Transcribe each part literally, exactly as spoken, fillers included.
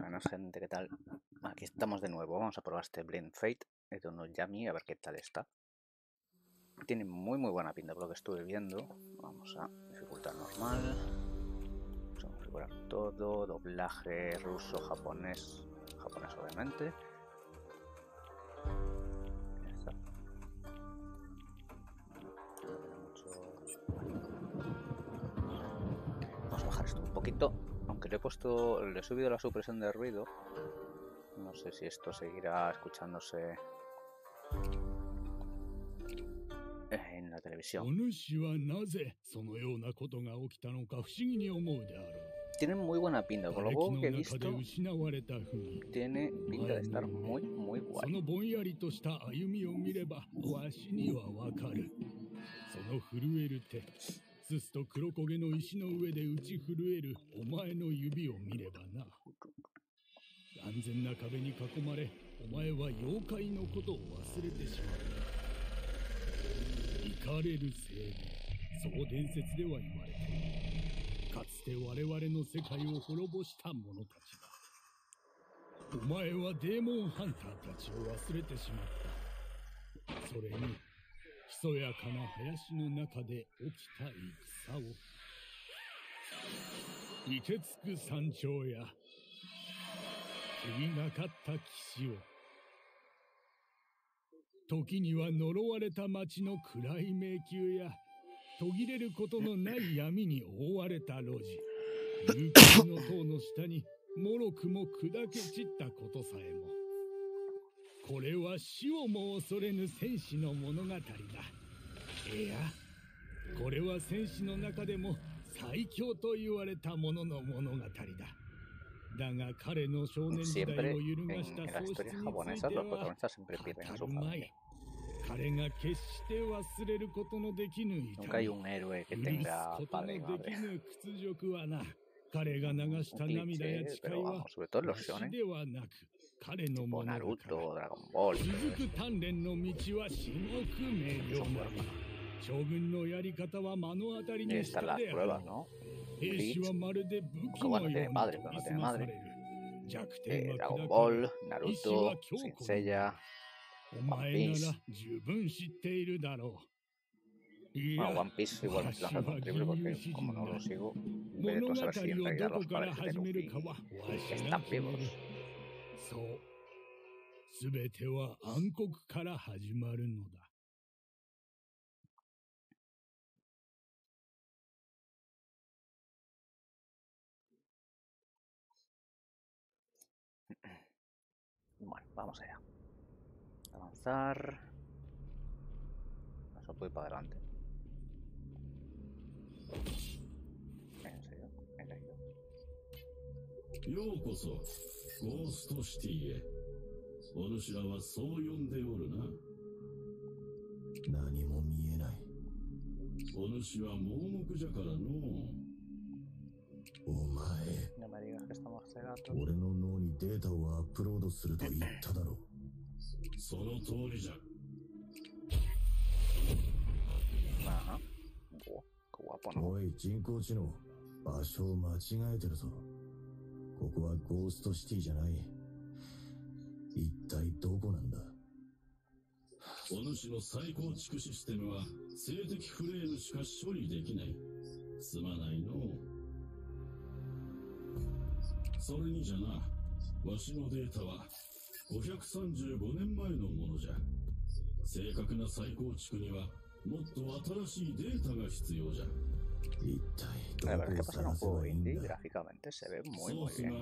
Buenas gente, ¿qué tal? Aquí estamos de nuevo, vamos a probar este Blind Fate de Tono Yami, a ver qué tal está. Tiene muy muy buena pinta por lo que estuve viendo. Vamos a dificultad normal. Vamos a configurar todo, doblaje ruso, japonés, japonés obviamente. Ya está. Vamos a bajar esto un poquito. Aunque le he puesto, le he subido la supresión de ruido. No sé si esto seguirá escuchándose en la televisión. Tiene muy buena pinta, con lo poco que he visto, tiene pinta de estar muy, muy guay. Siempre en, en las historias japonesas los protagonistas siempre pierden a su familia. Nunca hay un héroe que tenga padre y madre. Un cliché, pero vamos, sobre todo en los shonen, tipo Naruto o Dragon Ball. Y están las pruebas, ¿no? Bleach, aunque bueno, tiene padre, pero no tiene madre. Eh, Dragon Ball, Naruto, Saint Seiya, One Piece. Bueno, One Piece igual me estoy lanzando un triple porque como no lo sigo, veré a saber si en realidad los padres de Luffy están vivos. Bueno, vamos allá. Avanzar. Eso puede ir para adelante. ¿En serio? ¿He caído? ようこそゴーストシティへ。お主らはそう呼んでおるな。何も見えない。お主は盲目じゃからの。お前、 No me digas que estamos cegados. 俺の脳にデータをアップロードすると言っただろう。その通りじゃ。 Ajá. Oh, qué guapo, ¿no? おい、人工知能、場所を間違えてるぞ。ここはゴーストシティじゃない。一体どこなんだ。お主の再構築システムは静的フレームしか処理できない。すまないのう。それにじゃな、わしのデータはごひゃくさんじゅうごねんまえのものじゃ。正確な再構築にはもっと新しいデータが必要じゃ。一体 La verdad es que pasa en un juego indie, gráficamente se ve muy muy bien.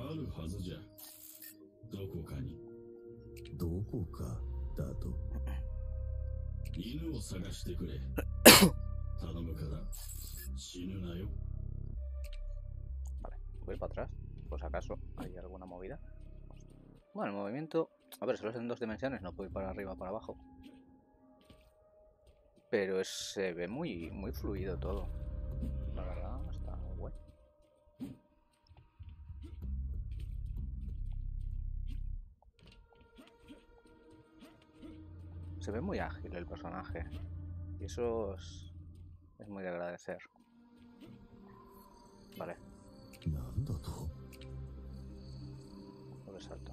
どこかに。どこかだと。犬を探してくれ。頼むから死ぬなよ。 Vale, voy para atrás, por si acaso hay alguna movida. Bueno, el movimiento, a ver, solo es en dos dimensiones, no puedo ir para arriba o para abajo. Pero es, se ve muy, muy fluido todo. La verdad, está guay. Se ve muy ágil el personaje. Y eso es, es muy de agradecer. Vale. salto.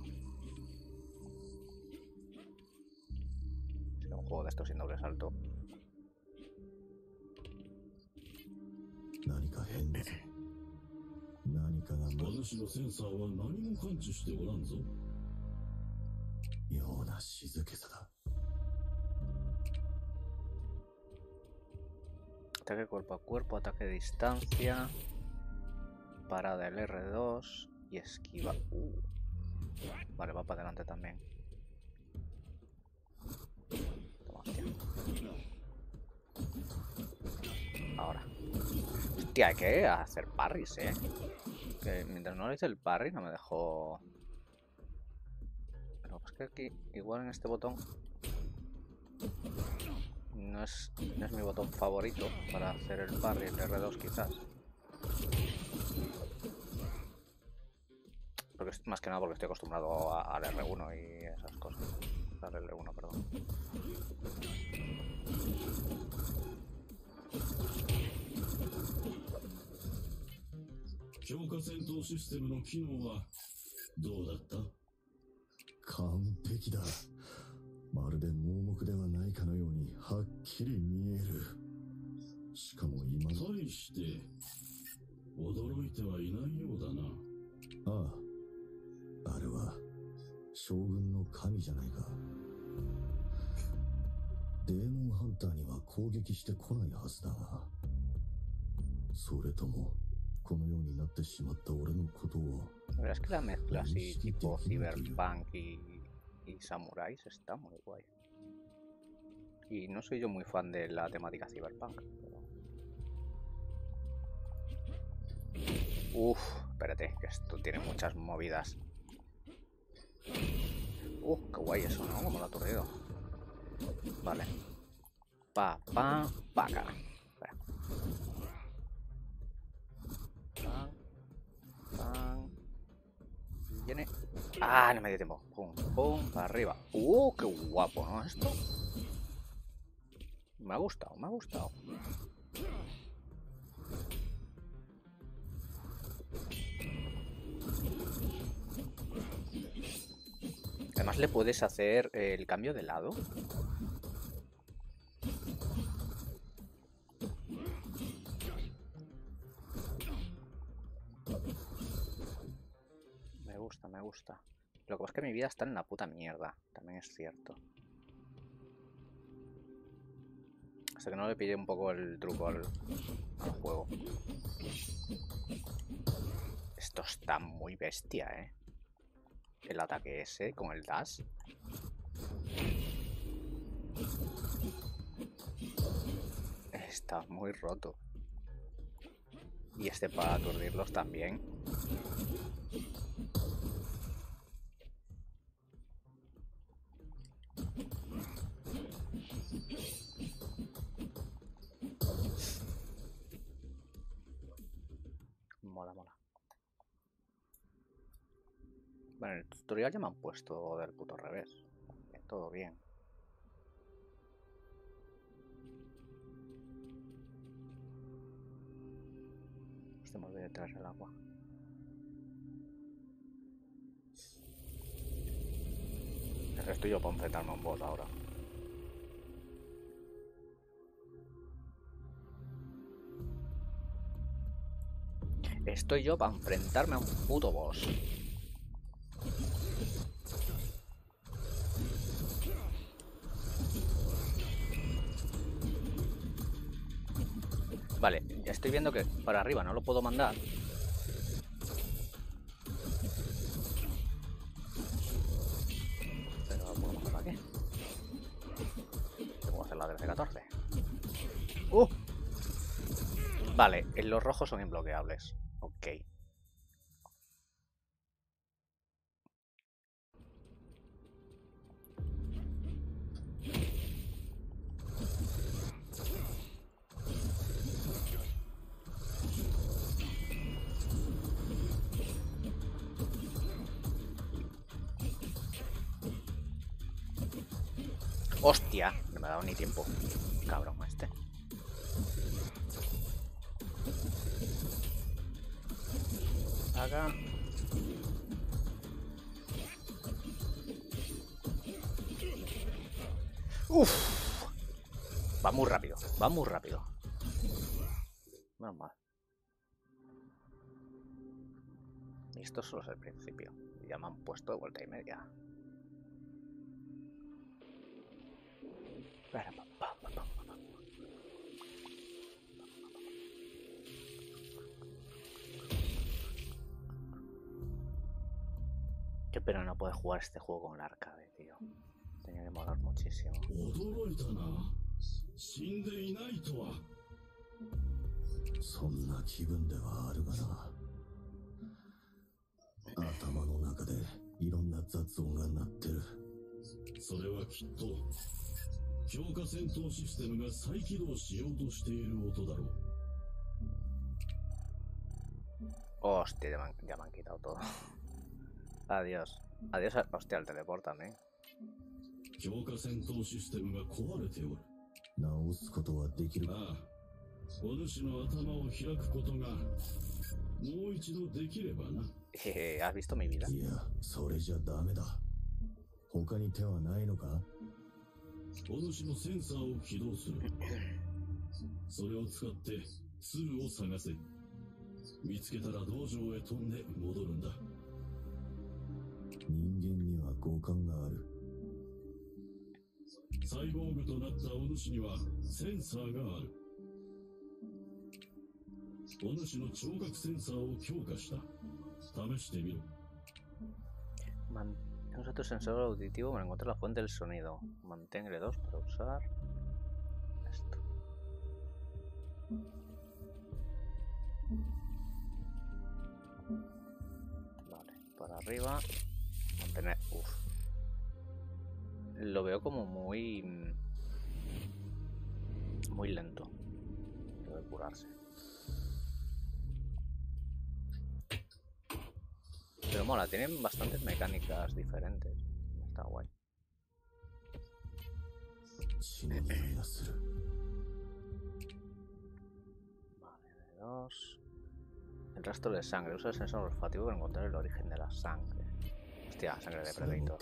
Si un juego de estos sin doble salto. 何か変だぞ。何かが私のセンサーは何も感知しておらんぞ。妙な静けさだ。 Ataque cuerpo a cuerpo, ataque de distancia, parada del erre dos y esquiva. Uh. Vale, va para adelante también. Toma, hostia. Ahora. Hostia, hay que hacer parries, eh. Que mientras no le hice el parry no me dejó... Pero es que aquí, igual en este botón... No es, no es mi botón favorito para hacer el parry, el erre dos quizás. Porque es más que nada porque estoy acostumbrado a, al erre uno y esas cosas. Al erre uno, perdón. Perfecto. まるで盲目ではないかのようにはっきり見える。しかも今の対して驚いてはいないようだな。ああ、あれは将軍の神じゃないか。デーモンハンターには攻撃してこないはずだが、それともこのようになってしまった俺のことを。 La verdad es que la mezcla así tipo cyberpunk y y samuráis está muy guay. Y no soy yo muy fan de la temática cyberpunk. Pero... Uf, espérate, que esto tiene muchas movidas. Uf, qué guay eso, ¿no? Como lo ha aturdido. Vale. Pa, pa, pa acá. Espera. Pan, pan. Viene. Ah, no me dio tiempo. Pum, pum, para arriba. ¡Uh, qué guapo!, ¿no? Esto. Me ha gustado, me ha gustado. Además le puedes hacer el cambio de lado. Me gusta, me gusta. Lo que pasa es que mi vida está en la puta mierda. También es cierto. Hasta que no le pillé un poco el truco al, al juego. Esto está muy bestia, ¿eh? El ataque ese con el dash. Está muy roto. Y este para aturdirlos también. Mola, mola. Bueno, en el tutorial ya me han puesto del puto revés. Todo bien. Estamos detrás del agua. Estoy yo para enfrentarme a un boss ahora. Estoy yo para enfrentarme a un puto boss. Vale, ya estoy viendo que para arriba no lo puedo mandar. Pero lo puedo mandar aquí. Tengo que hacer la trece catorce. ¡Uh! Vale, los rojos son imbloqueables. Ok. ¡Hostia! No me ha dado ni tiempo. Cabrón este. Acá. Uf. Va muy rápido, va muy rápido. Menos mal. Y esto solo es el principio. Ya me han puesto de vuelta y media. Qué pena no poder jugar este juego con el arcade, tío. Tenía que molar muchísimo. Hostia, ya me, han, ya me han quitado todo. Adiós. Adiós, hostia, el teleport también. 強化戦闘システムが壊れておる。直すことはできる。ああ。お主の頭を開くことがもう一度できればな。 Jeje, ¿has visto mi vida? いや、それじゃダメだ。他に手はないのか？お主のセンサーを起動する。それを使って鶴を探せ。見つけたら道場へ飛んで戻るんだ。人間には五感がある。サイボーグとなったお主にはセンサーがある。お主の聴覚センサーを強化した。試してみろ。 Usa tu sensor auditivo para encontrar la fuente del sonido. Mantén L dos para usar esto. Vale, para arriba. Mantener. Uf. Lo veo como muy. Muy lento. Debe curarse. Pero mola, tienen bastantes mecánicas diferentes. Está guay. Vale, de dos. El rastro de sangre. Usa el sensor olfativo para encontrar el origen de la sangre. Hostia, sangre de Predator.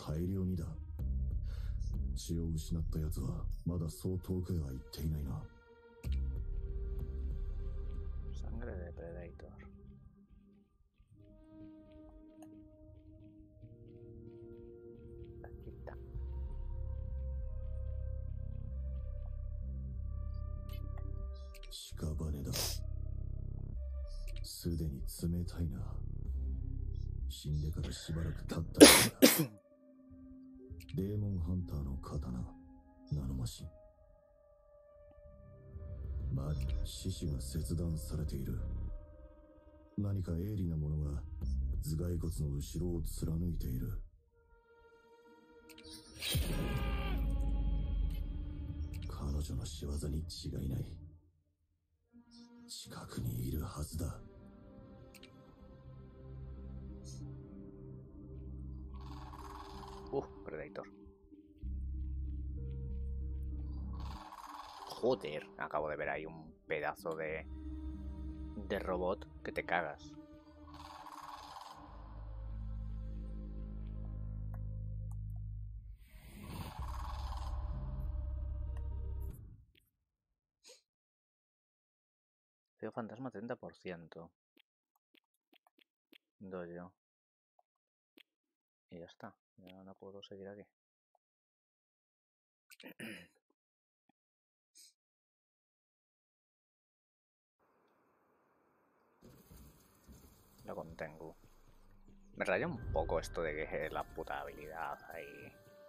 Sangre de Predator. Aquí está. Shikabane da. すでに冷たいな。死んでからしばらく経ったようだ。デーモンハンターの刀、ナノマシン。まだ獅子が切断されている。何か鋭利なものが頭蓋骨の後ろを貫いている。彼女の仕業に違いない。近くにいるはずだ。 Uh, Predator. Joder, acabo de ver ahí un pedazo de de robot que te cagas. Veo fantasma treinta por ciento. Dojo. Y ya está. Ya no puedo seguir aquí. Lo contengo. Me raya un poco esto de que la puta habilidad ahí.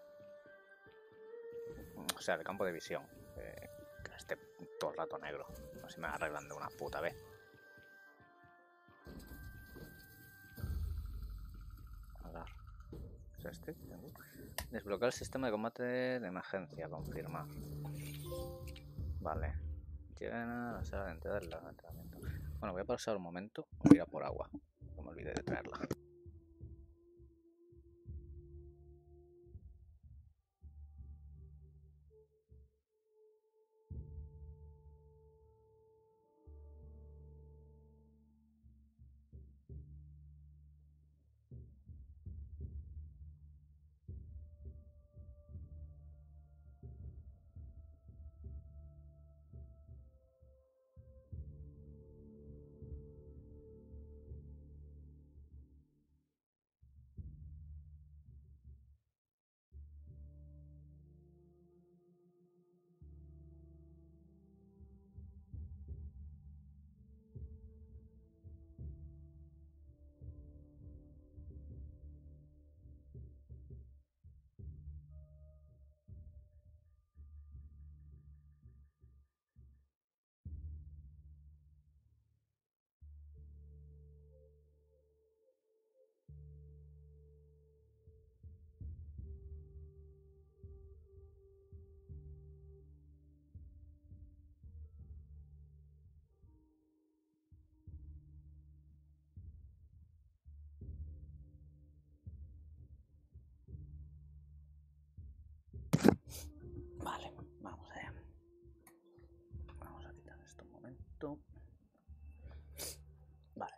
O sea, el campo de visión. Eh, que esté todo el rato negro. Así me arreglan de una puta vez. A ver. ¿Es este? Desbloquear el sistema de combate de emergencia. Confirmar. Vale. Llegan a la sala de entrada del entrenamiento. Bueno, voy a pasar un momento. Voy a ir a por agua. No me olvidé de traerla.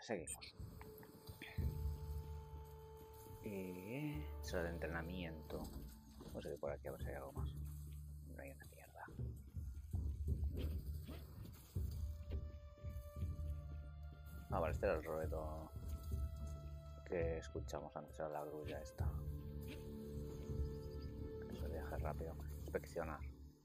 seguimos. Y... sala de entrenamiento. Vamos a ir por aquí a ver si hay algo más. No hay una mierda. Ah, vale, este era el ruedo que escuchamos antes, era la grulla esta. Que se viaje rápido. Inspeccionar.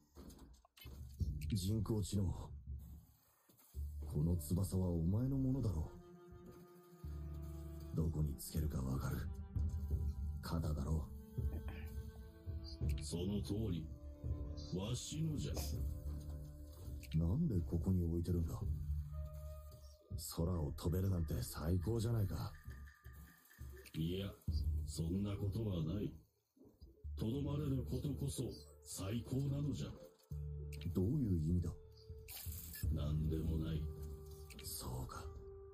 人工知能。この翼はお前のものだろう。どこにつけるかわかる。肩だろう。その通り。わしのじゃ。なんでここに置いてるんだ。空を飛べるなんて最高じゃないか。いや、そんなことはない。とどまれることこそ最高なのじゃ。どういう意味だ。なんでもない。そうか。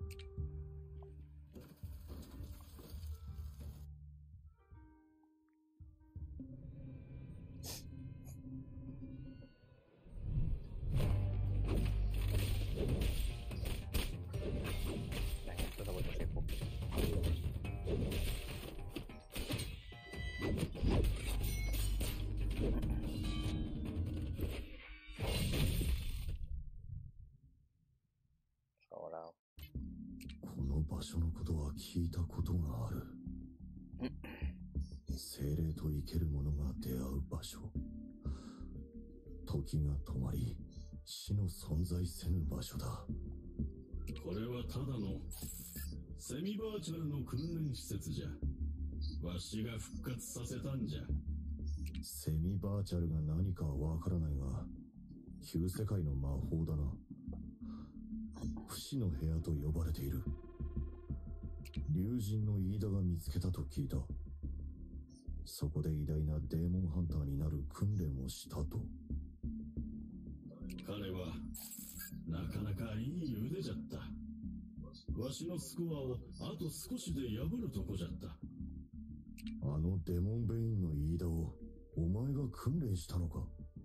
場所のことは聞いたことがある。精霊と生ける者が出会う場所。時が止まり、死の存在せぬ場所だ。これはただのセミバーチャルの訓練施設じゃ。わしが復活させたんじゃ。セミバーチャルが何かはわからないが、旧世界の魔法だな。不死の部屋と呼ばれている。竜神の飯田が見つけたと聞いた。そこで偉大なデーモンハンターになる訓練をしたと。彼はなかなかいい腕じゃった。わしのスコアをあと少しで破るとこじゃった。あのデモンベインの飯田をお前が訓練したのか。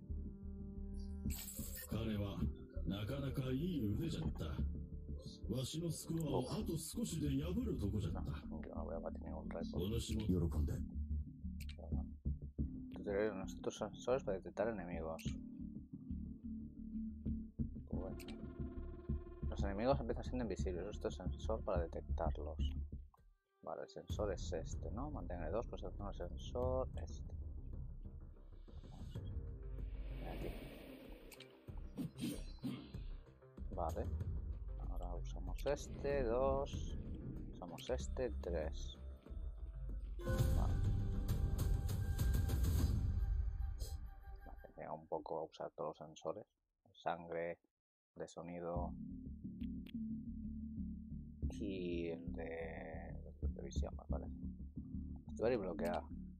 彼はなかなかいい腕じゃった。わしのスコアをあと少しで破るとこじゃった。お主も喜んで。 Tutorial de estos sensores para detectar enemigos. Bueno. Los enemigos empiezan siendo invisibles. Esto es sensor para detectarlos. Vale, el sensor es este, ¿no? Mantenga dos, pues el sensor este. Aquí. Vale. Ahora usamos este, dos. Usamos este, tres. Vale. Vale, llega un poco a usar todos los sensores. Sangre, de sonido y el de, de visión, me parece. Activar y bloquear.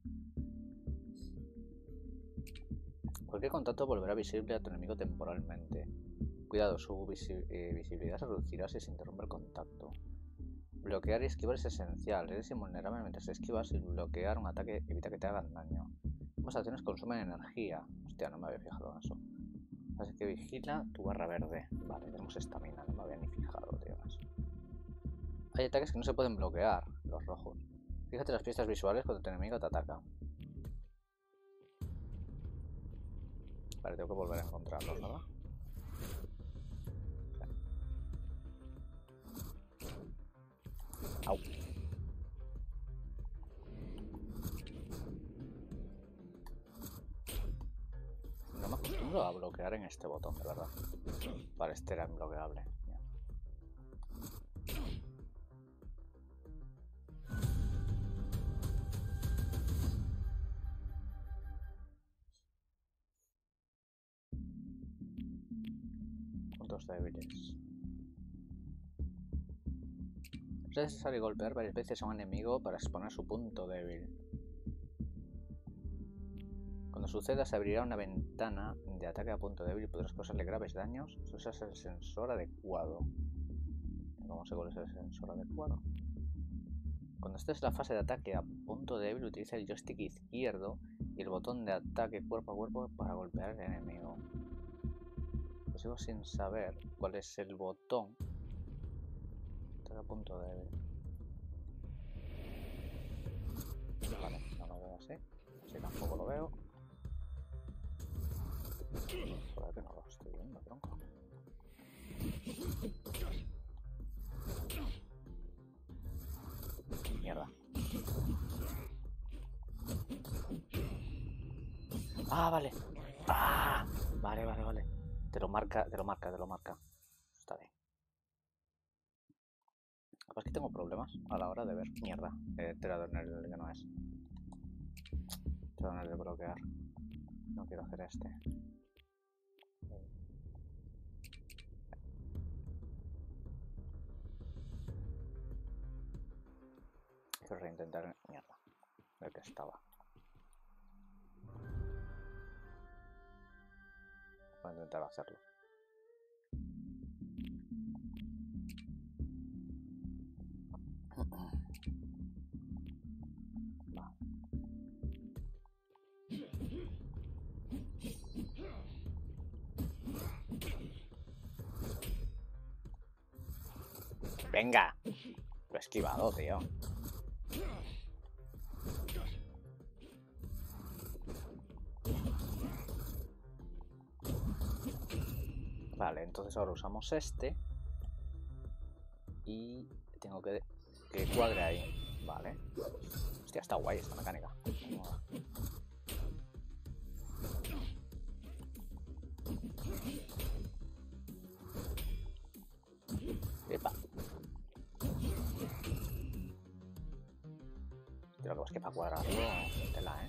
Cualquier contacto volverá visible a tu enemigo temporalmente. Cuidado, su visi eh, visibilidad se reducirá si se interrumpe el contacto. Bloquear y esquivar es esencial. Eres invulnerable mientras esquivas y bloquear un ataque evita que te hagan daño. Ambas acciones consumen energía. Hostia, no me había fijado en eso. Así que vigila tu barra verde. Vale, tenemos estamina, no me había ni fijado, tío. Hay ataques que no se pueden bloquear, los rojos. Fíjate las pistas visuales cuando tu enemigo te ataca. Vale, tengo que volver a encontrarlos, ¿no? Au. No me acostumbro a bloquear en este botón, de verdad. Vale, este era imbloqueable. Puntos débiles. Es necesario golpear varias veces a un enemigo para exponer su punto débil. Cuando suceda se abrirá una ventana de ataque a punto débil y podrás causarle graves daños si usas el sensor adecuado. ¿Cómo sé cuál es el sensor adecuado? Cuando estés en la fase de ataque a punto débil, utiliza el joystick izquierdo y el botón de ataque cuerpo a cuerpo para golpear al enemigo. Pues sigo sin saber cuál es el botón Estoy a punto de... Vale, no lo veo así. Así tampoco lo veo. Joder, que no lo estoy viendo, tronco. Mierda. Ah, vale. Ah, vale, vale, vale. Te lo marca, te lo marca, te lo marca. Está bien. Capaz que tengo problemas a la hora de ver. Mierda. He tirado en el que no es. He tirado en el de bloquear. No quiero hacer este. Quiero reintentar. Mierda. El que estaba. Voy a intentar hacerlo. Va. Venga. Lo he esquivado, tío. Vale, entonces ahora usamos este. Y tengo que que cuadre ahí. Vale. Hostia, está guay esta mecánica. Epa. Creo que es que para cuadrarlo tela, eh.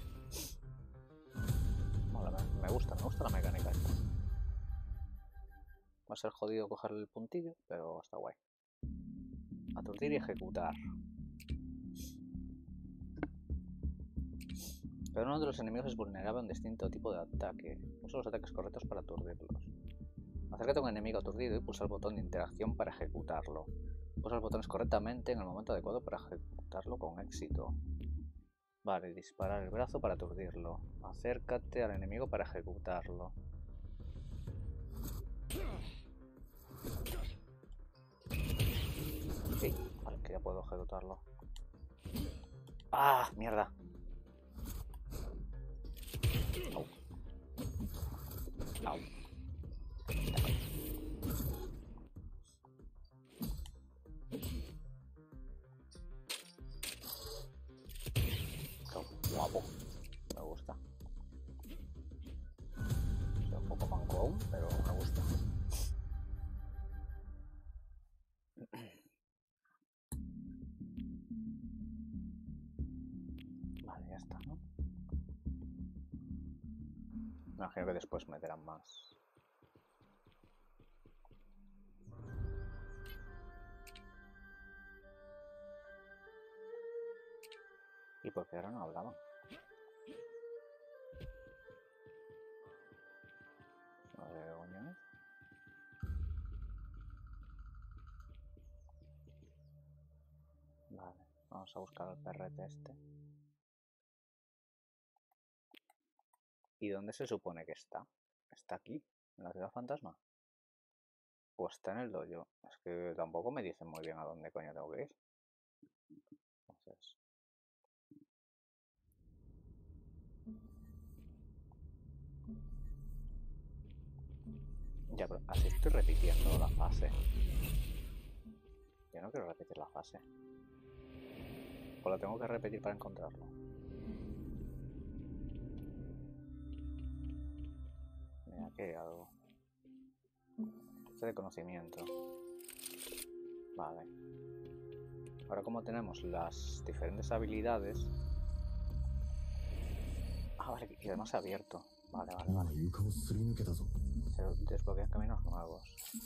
Mola, me gusta, me gusta la mecánica esta. Va a ser jodido cogerle el puntillo, pero está guay. Aturdir y ejecutar. Pero uno de los enemigos es vulnerable a un distinto tipo de ataque. Usa los ataques correctos para aturdirlos. Acércate a un enemigo aturdido y pulsa el botón de interacción para ejecutarlo. Usa los botones correctamente en el momento adecuado para ejecutarlo con éxito. Vale, disparar el brazo para aturdirlo. Acércate al enemigo para ejecutarlo. Sí, vale, que ya puedo ejecutarlo. ¡Ah! ¡Mierda! Au. Au. Guapo. Me gusta. Soy un poco manco aún, pero me gusta. Vale, ya está, ¿no? Me imagino que después meterán más. ¿Y por qué ahora no hablaban? No sé qué coño es. Vale, vamos a buscar al perrete este. ¿Y dónde se supone que está? ¿Está aquí? ¿En la ciudad fantasma? ¿O está en el dojo? Es que tampoco me dicen muy bien a dónde coño tengo que ir. Entonces... Ya, pero así estoy repitiendo la fase. Yo no quiero repetir la fase. O la tengo que repetir para encontrarlo. Mira, aquí hay algo. Este de conocimiento. Vale. Ahora como tenemos las diferentes habilidades... Ah, vale, y además abierto. Vale, vale, vale. Se desbloquean caminos nuevos.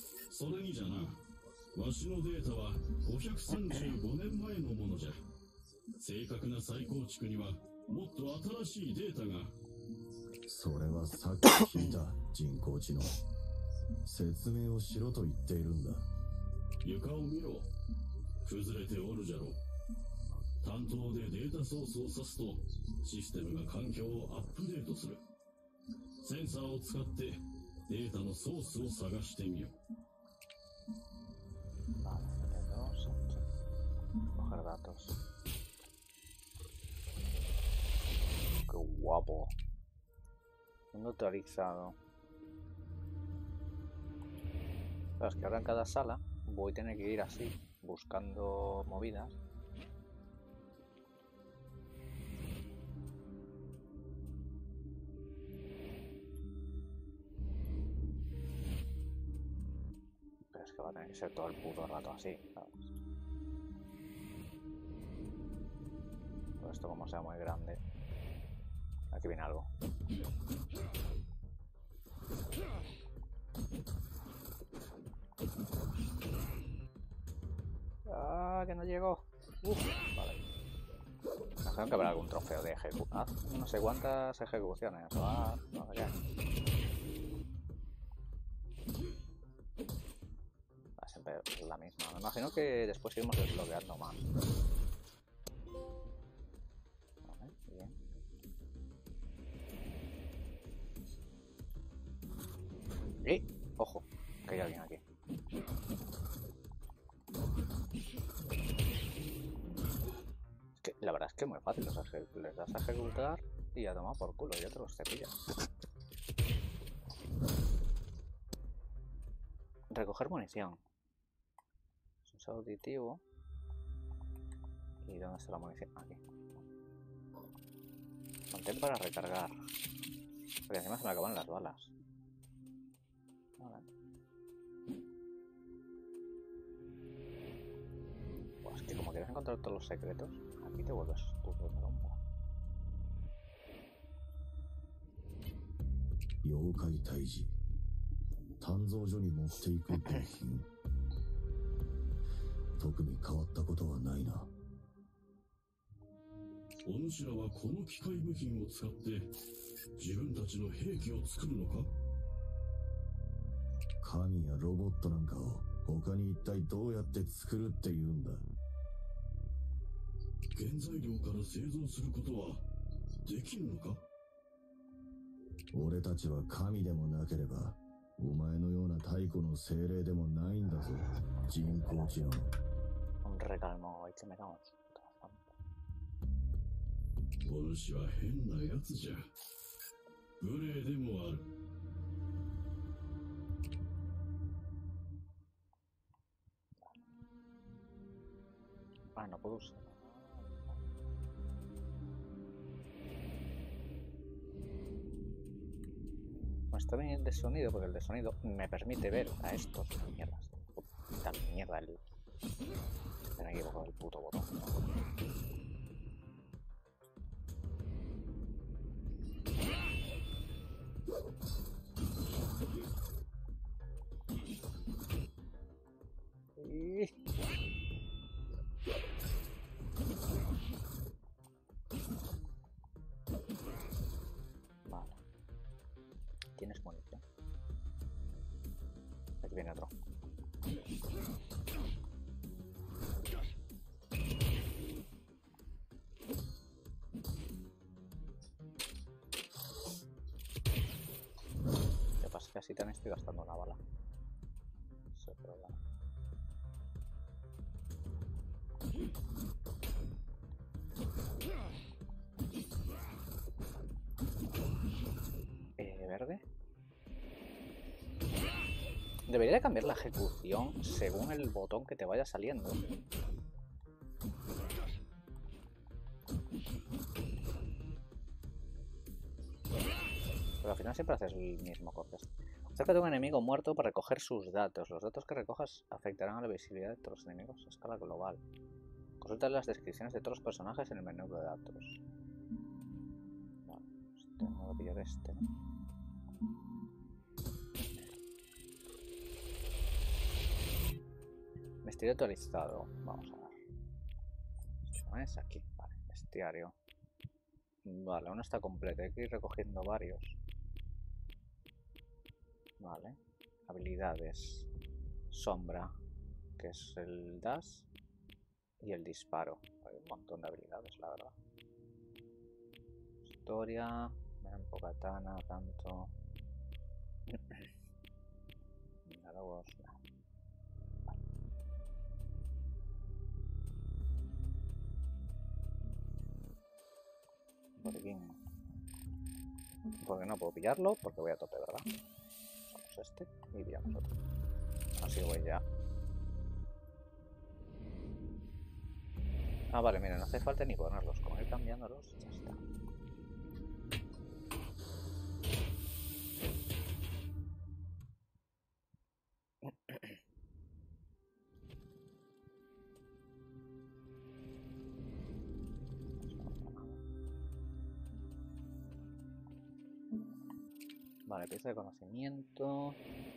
わしのデータはごひゃくさんじゅうごねんまえのものじゃ。正確な再構築にはもっと新しいデータが。それはさっき聞いた人工知能。説明をしろと言っているんだ。床を見ろ。崩れておるじゃろ。担当でデータソースを指すとシステムが環境をアップデートする。センサーを使ってデータのソースを探してみよう。 Vale, dos. recoger datos. Qué guapo. Mundo actualizado. Claro, es que ahora en cada sala voy a tener que ir así, buscando movidas. Pero es que va a tener que ser todo el puto rato así, ¿sabes? Todo esto como sea muy grande. Aquí viene algo. Ah, que no llegó. Uf, vale. Imagino que habrá algún trofeo de ejecución. No sé cuántas ejecuciones. Ah, no sé qué. Ah, siempre es la misma. Me imagino que después iremos desbloqueando más. Vale, bien. ¡Eh! Ojo, que hay alguien aquí. Es que la verdad es que es muy fácil. O sea, les das a ejecutar y a tomar por culo. Ya te los cepillas. Recoger munición. Es un auditivo. ¿Y dónde está la munición? Aquí. Mantén para recargar. Porque encima se me acaban las balas. Vale. Pues que como quieres encontrar todos los secretos, aquí te vuelves puto de lombo. 妖怪退治鍛造所に持っていく部品特に変わったことはないな。お主らはこの機械部品を使って自分たちの兵器を作るのか。神やロボットなんかを他に一体どうやって作るっていうんだ。原材料から製造することはできるのか。俺たちは神でもなければお前のような太古の精霊でもないんだぞ。人工知能。 Un recalmo, ahí se me cago. お主は変なやつじゃ。無礼でもある。 Ah, no puedo usar. Me está bien de sonido porque el de sonido me permite ver a estos mierdas. Puta mierda el. Me he equivocado el puto botón. Y... Vale. ¿Tienes munición? Aquí viene otro. Lo que pasa es que así también estoy gastando una bala. Ese es el problema. Eh, verde. Debería de cambiar la ejecución según el botón que te vaya saliendo. Pero al final siempre haces el mismo corte. Acércate a un enemigo muerto para recoger sus datos. Los datos que recojas afectarán a la visibilidad de todos los enemigos a escala global. Consulta las descripciones de todos los personajes en el menú de datos. Vale, pues tengo que pillar este, ¿no? Bestiario actualizado. Vamos a ver. ¿No es aquí? Vale, bestiario. Vale, aún no está completo. Hay que ir recogiendo varios. Vale. Habilidades. Sombra, que es el dash. Y el disparo. Hay un montón de habilidades, la verdad. Historia. Mempo, katana, tanto. Nada, vos, no. Vale. Mantequín. Porque no puedo pillarlo, porque voy a tope, ¿verdad? Usamos este y pillamos otro. Así voy ya. Ah, vale, mira, no hace falta ni ponerlos. Con ir cambiándolos, ya está. Vale, pieza de conocimiento.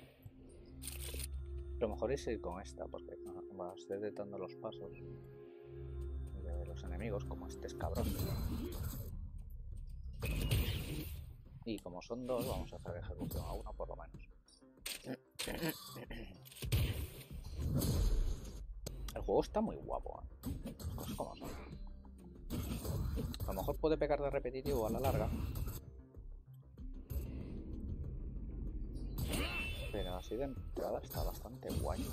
Lo mejor es ir con esta, porque vas detectando los pasos de los enemigos, como este es cabrón. Y como son dos, vamos a hacer ejecución a uno por lo menos. El juego está muy guapo, ¿eh? Las cosas como son. A lo mejor puede pegar de repetitivo a la larga. Pero así de entrada está bastante guay.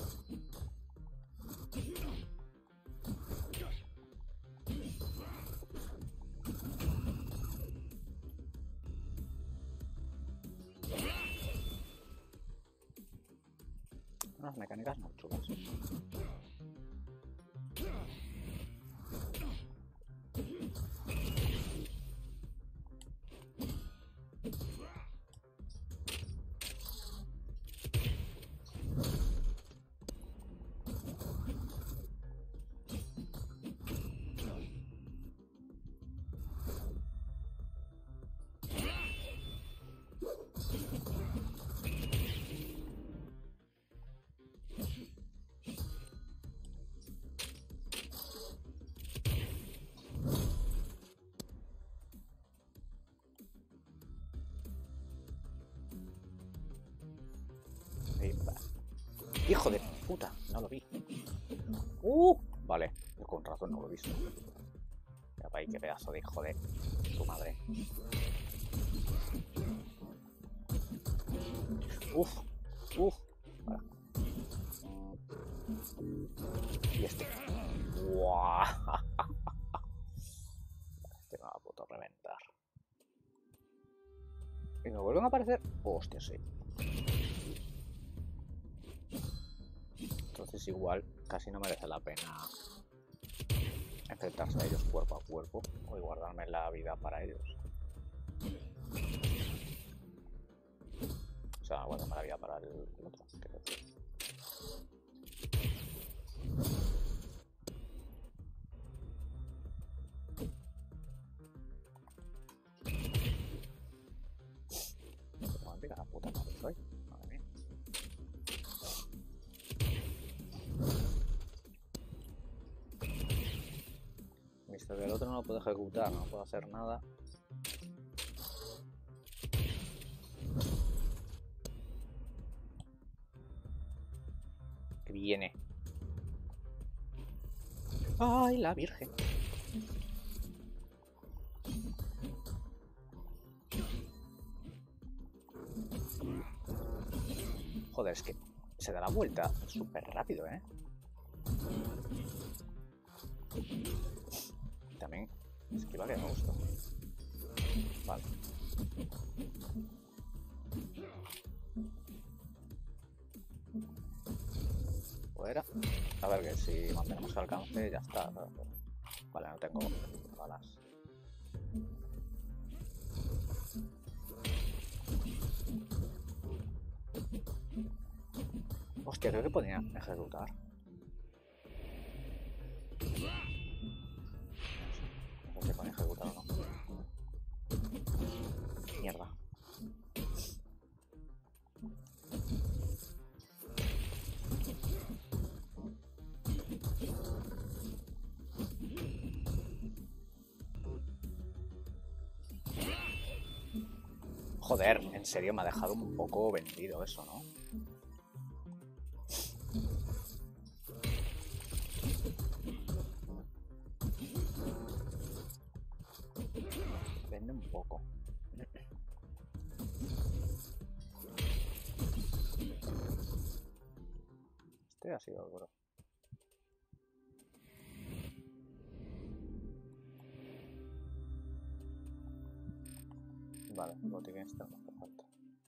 Unas mecánicas muy chulas. ¡Hijo de puta! No lo vi. ¡Uh! Vale, con razón no lo he visto. Mira para ahí, qué pedazo de hijo de tu madre. ¡Uf! ¡Uf! Vale. Y este. ¡Guau! Este me va a puto reventar. ¿Y me vuelven a aparecer? Oh, hostia, sí. Entonces igual casi no merece la pena enfrentarse a ellos cuerpo a cuerpo o guardarme la vida para ellos. O sea, guardarme la vida para el, el otro. Mira la puta madre soy. Madre mía. Visto que el otro no lo puedo ejecutar, no puedo hacer nada. Que viene. ¡Ay, la Virgen! Joder, es que se da la vuelta súper rápido, ¿eh? También esquiva que me gusta. Vale. Fuera. A ver, que si mantenemos el alcance ya está. Vale, no tengo balas. Hostia, creo que podía ejecutar. No sé si podía ejecutar o no. Mierda. Joder, en serio me ha dejado un poco vendido eso, ¿no? Vende un poco. Este ha sido duro. Vale, botiquín está lo que falta.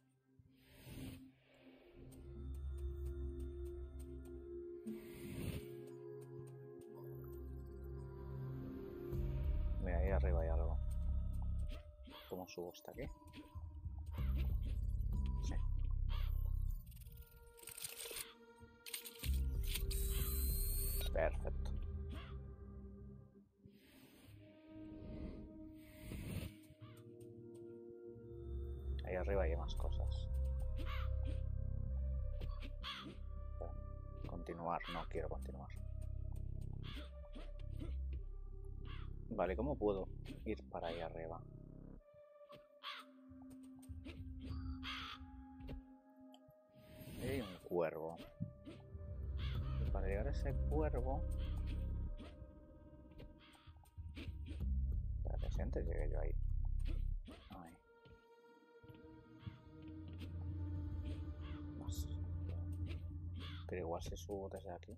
Mira, ahí arriba hay algo. ¿Cómo subo hasta aquí? Sí. Perfecto. Ahí arriba hay más cosas. Pero, continuar, no quiero continuar. Vale, ¿cómo puedo ir para ahí arriba? Ahí hay un cuervo. Para llegar a ese cuervo... Espérate, si antes llegué yo ahí. Ahí. Más. Pero igual se subo desde aquí.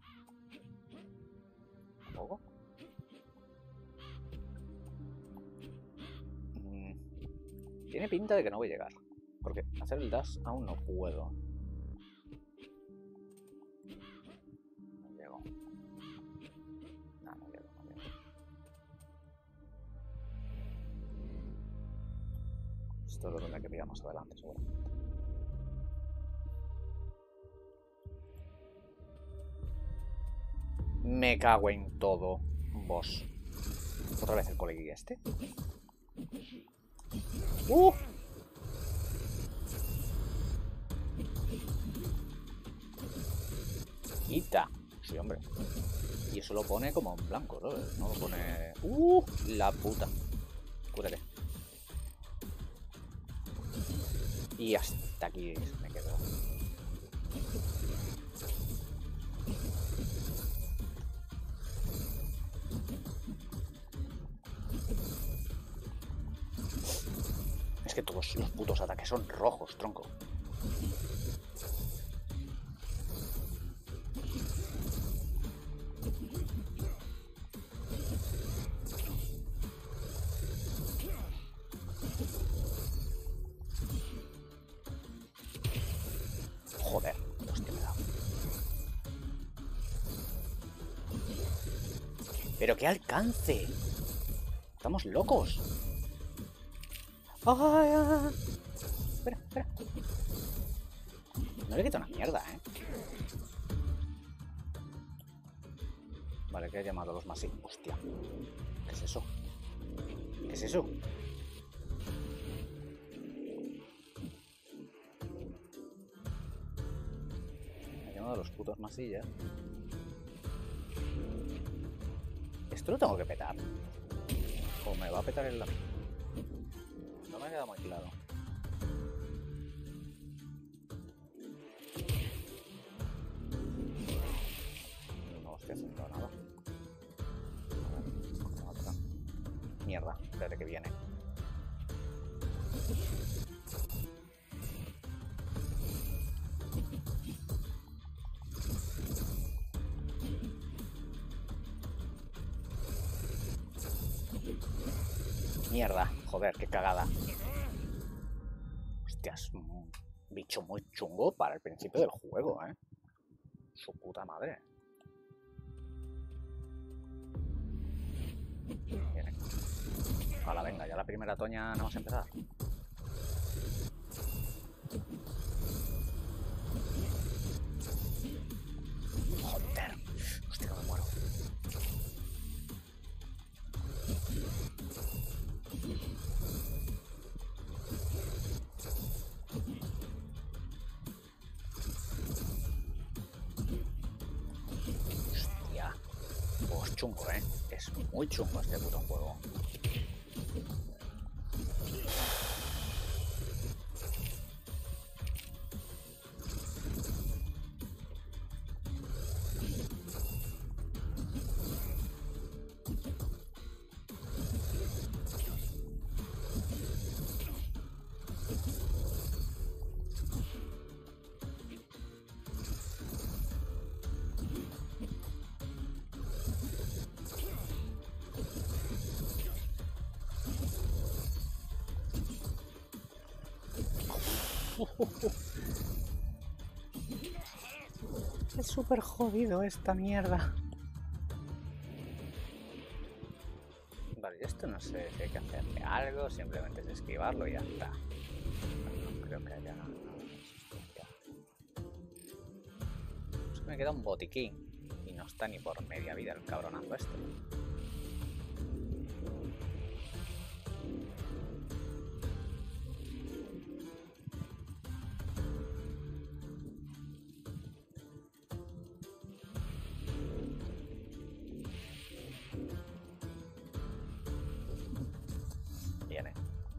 ¿Un poco? Mm. Tiene pinta de que no voy a llegar. Porque hacer el dash aún no puedo. Esto es lo que me quería más adelante, seguramente. Me cago en todo, boss. ¿Otra vez el colegui este? ¡Uh! Quita. Sí, hombre. Y eso lo pone como en blanco, ¿no? No lo pone... ¡Uh! La puta. Cúrate. Y hasta aquí me quedo. Es que todos los putos ataques son rojos, tronco. Joder, hostia, me da. Pero qué alcance. Estamos locos. Ay, ay, ay. Espera, espera. No le quito una mierda, eh. Vale, que he llamado a los más. Hostia. ¿Qué es eso? ¿Qué es eso? He llamado a los putos masillas. ¿Esto lo tengo que petar? ¿O me va a petar el lápiz? No me ha quedado muy claro. No estoy haciendo nada. Mierda, espérate que viene. Mierda, joder, qué cagada. Hostia, es un bicho muy chungo para el principio del juego, ¿eh? Su puta madre. Viene. Hala, venga, ya la primera toña nada más empezar. Joder, hostia, que me muero. Hostia, pues chungo, ¿eh? Es muy chungo este puto juego. Es súper jodido esta mierda. Vale, y esto no sé si hay que hacerle algo, simplemente es esquivarlo y ya está. No creo que haya nada de resistencia. Es que me queda un botiquín y no está ni por media vida el cabronazo este. Viene.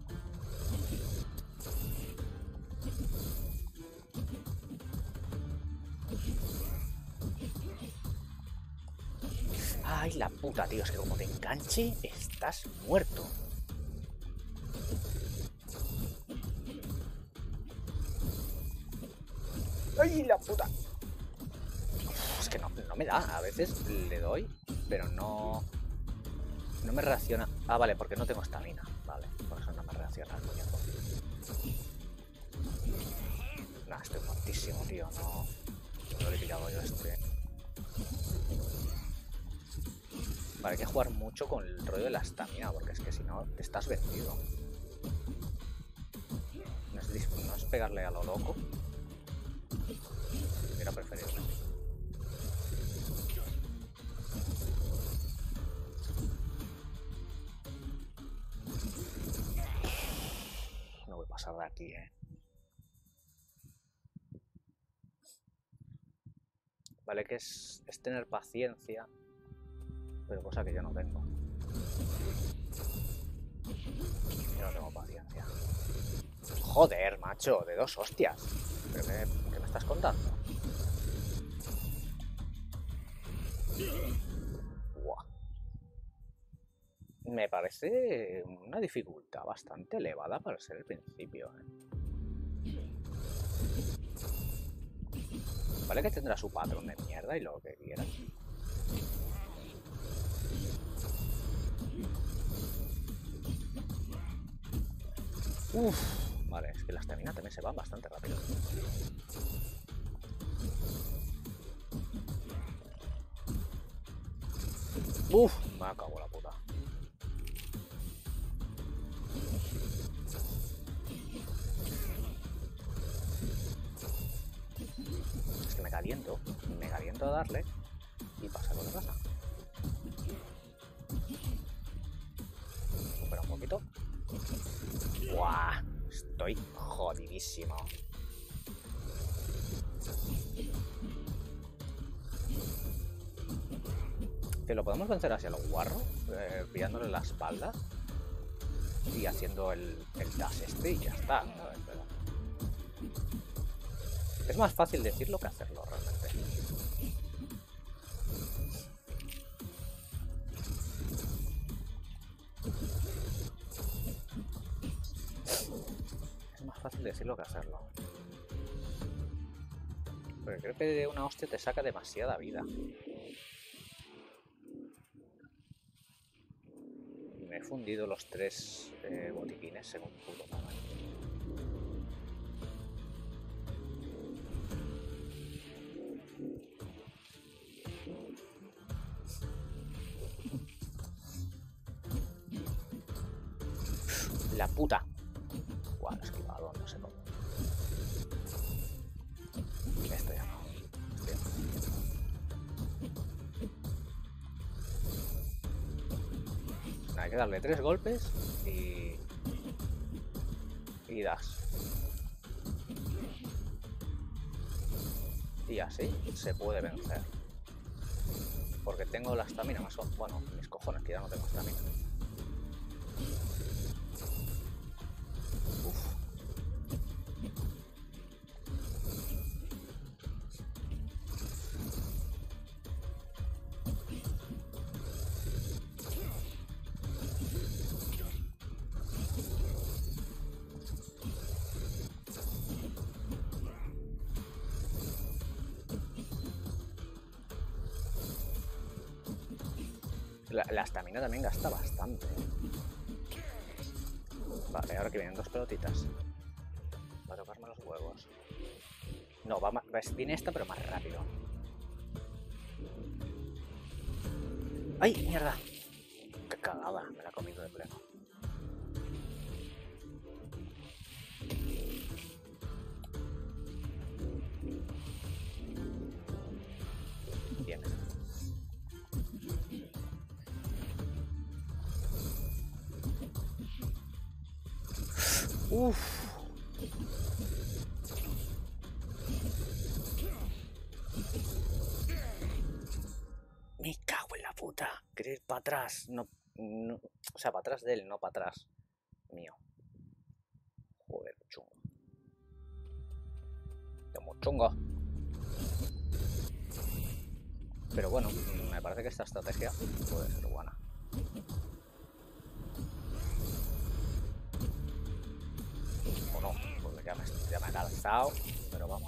Ay, la puta, tío, es que como te enganche, estás muerto. Ay, la puta. Uf, es que no, no me da, a veces le doy, pero no... No me reacciona. Ah, vale, porque no tengo estamina. Vale, por eso no me reacciona el muñeco. Nah, estoy muertísimo, tío. No, no le he pillado yo a este. Vale, hay que jugar mucho con el rollo de la estamina, porque es que si no, te estás vencido. No es, no es pegarle a lo loco. Hubiera preferido. No voy a pasar de aquí, eh. Vale, que es, es tener paciencia, pero cosa que yo no tengo. Yo no tengo paciencia. Joder, macho, de dos hostias. ¿Pero qué, qué me estás contando? Buah. Me parece una dificultad bastante elevada para ser el principio, ¿eh? Vale que tendrá su patrón de mierda y lo que quiera. Uff, vale, es que la estamina también se va bastante rápido. Uff, me acabo la puta. Es que me caliento, me caliento a darle y pasa lo que pasa. Recupera un poquito. ¡Buah! Estoy jodidísimo. Que lo podemos vencer hacia los guarros, eh, pillándole la espalda y haciendo el, el dash este y ya está, ¿sabes? Pero es más fácil decirlo que hacerlo realmente. Es más fácil decirlo que hacerlo. Porque creo que de una hostia te saca demasiada vida. Me he fundido los tres eh, botiquines según puto tamaño. La puta. Guau, lo he esquivado, no sé cómo. Esto ya no. Esto ya no. Hay que darle tres golpes y... y das. Y así se puede vencer. Porque tengo la estamina más o... Bueno, mis cojones, que ya no tengo estamina. La estamina también gasta bastante. Vale, ahora que vienen dos pelotitas. Va a tocarme los huevos. No, va más, viene esta, pero más rápido. ¡Ay, mierda! ¡Qué cagada! Me la he comido de pleno. Bien. Uff. Me cago en la puta. Querer para atrás. No, no, o sea, para atrás de él, no para atrás mío. Joder, chungo. Muy chungo. Pero bueno, me parece que esta estrategia puede ser buena. O no, porque ya me, ya me he calzado. Pero vamos.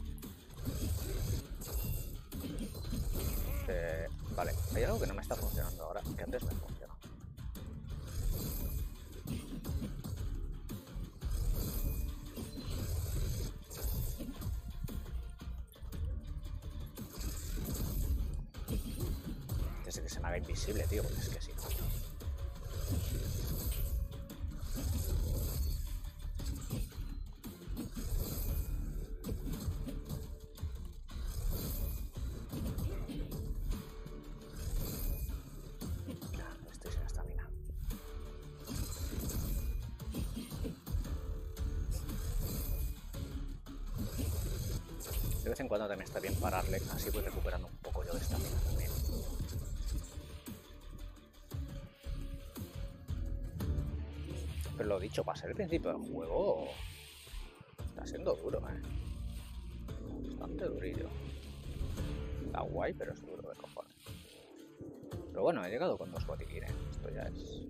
Eh, vale, hay algo que no me está funcionando ahora, que antes me funcionó. Desde que se me haga invisible, tío, porque es que sí. Estoy sin estamina. De vez en cuando también está bien pararle, así voy recuperando un poco yo de estamina también. Pero lo dicho, para ser el principio del juego, está siendo duro, eh. Bastante durillo. Está guay, pero es duro de cojones. Pero bueno, he llegado con dos botiquines. Esto ya es...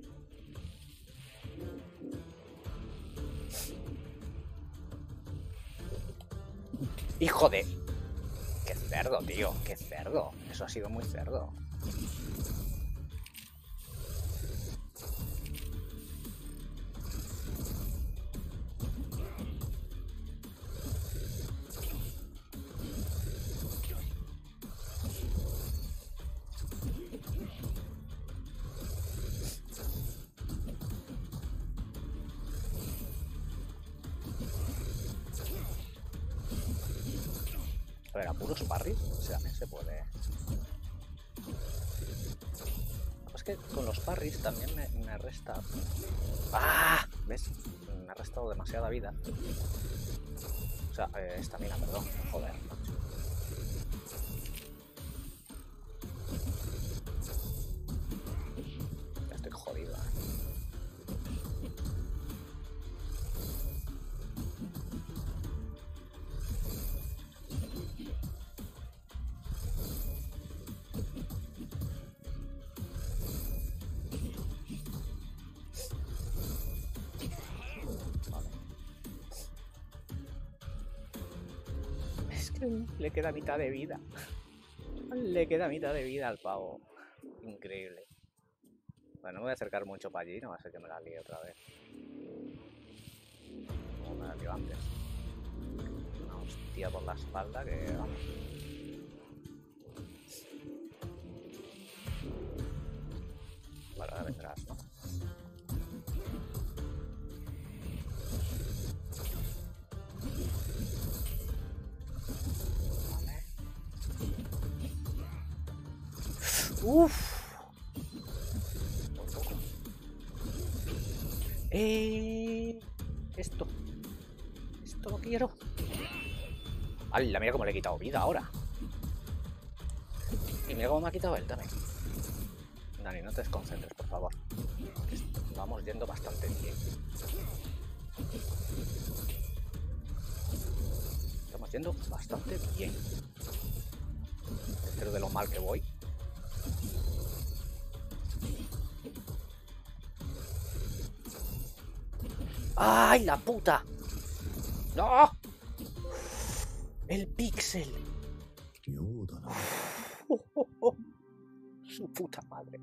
¡Hijo de! ¡Qué cerdo, tío! ¡Qué cerdo! Eso ha sido muy cerdo. A ver, a puros parries, o sea, también se puede. Es que con los parries también me, me resta. ¡Ah! ¿Ves? Me ha restado demasiada vida. O sea, eh, estamina, perdón. Joder. Ya estoy jodido, eh. Le queda mitad de vida. Le queda mitad de vida al pavo. Increíble. Bueno, no me voy a acercar mucho para allí, no va a ser que me la líe otra vez. Como me la lío antes. Una hostia por la espalda que vamos. Vale, ahora vendrás, ¿no? Uff. Eh, esto. Esto lo quiero. ¡Hala! Mira cómo le he quitado vida ahora. Y mira cómo me ha quitado él también. Dani, no te desconcentres, por favor. Vamos yendo bastante bien. Estamos yendo bastante bien. Pero de lo mal que voy. ¡Ay, la puta! ¡No! El píxel. Oh, oh, oh. Su puta madre.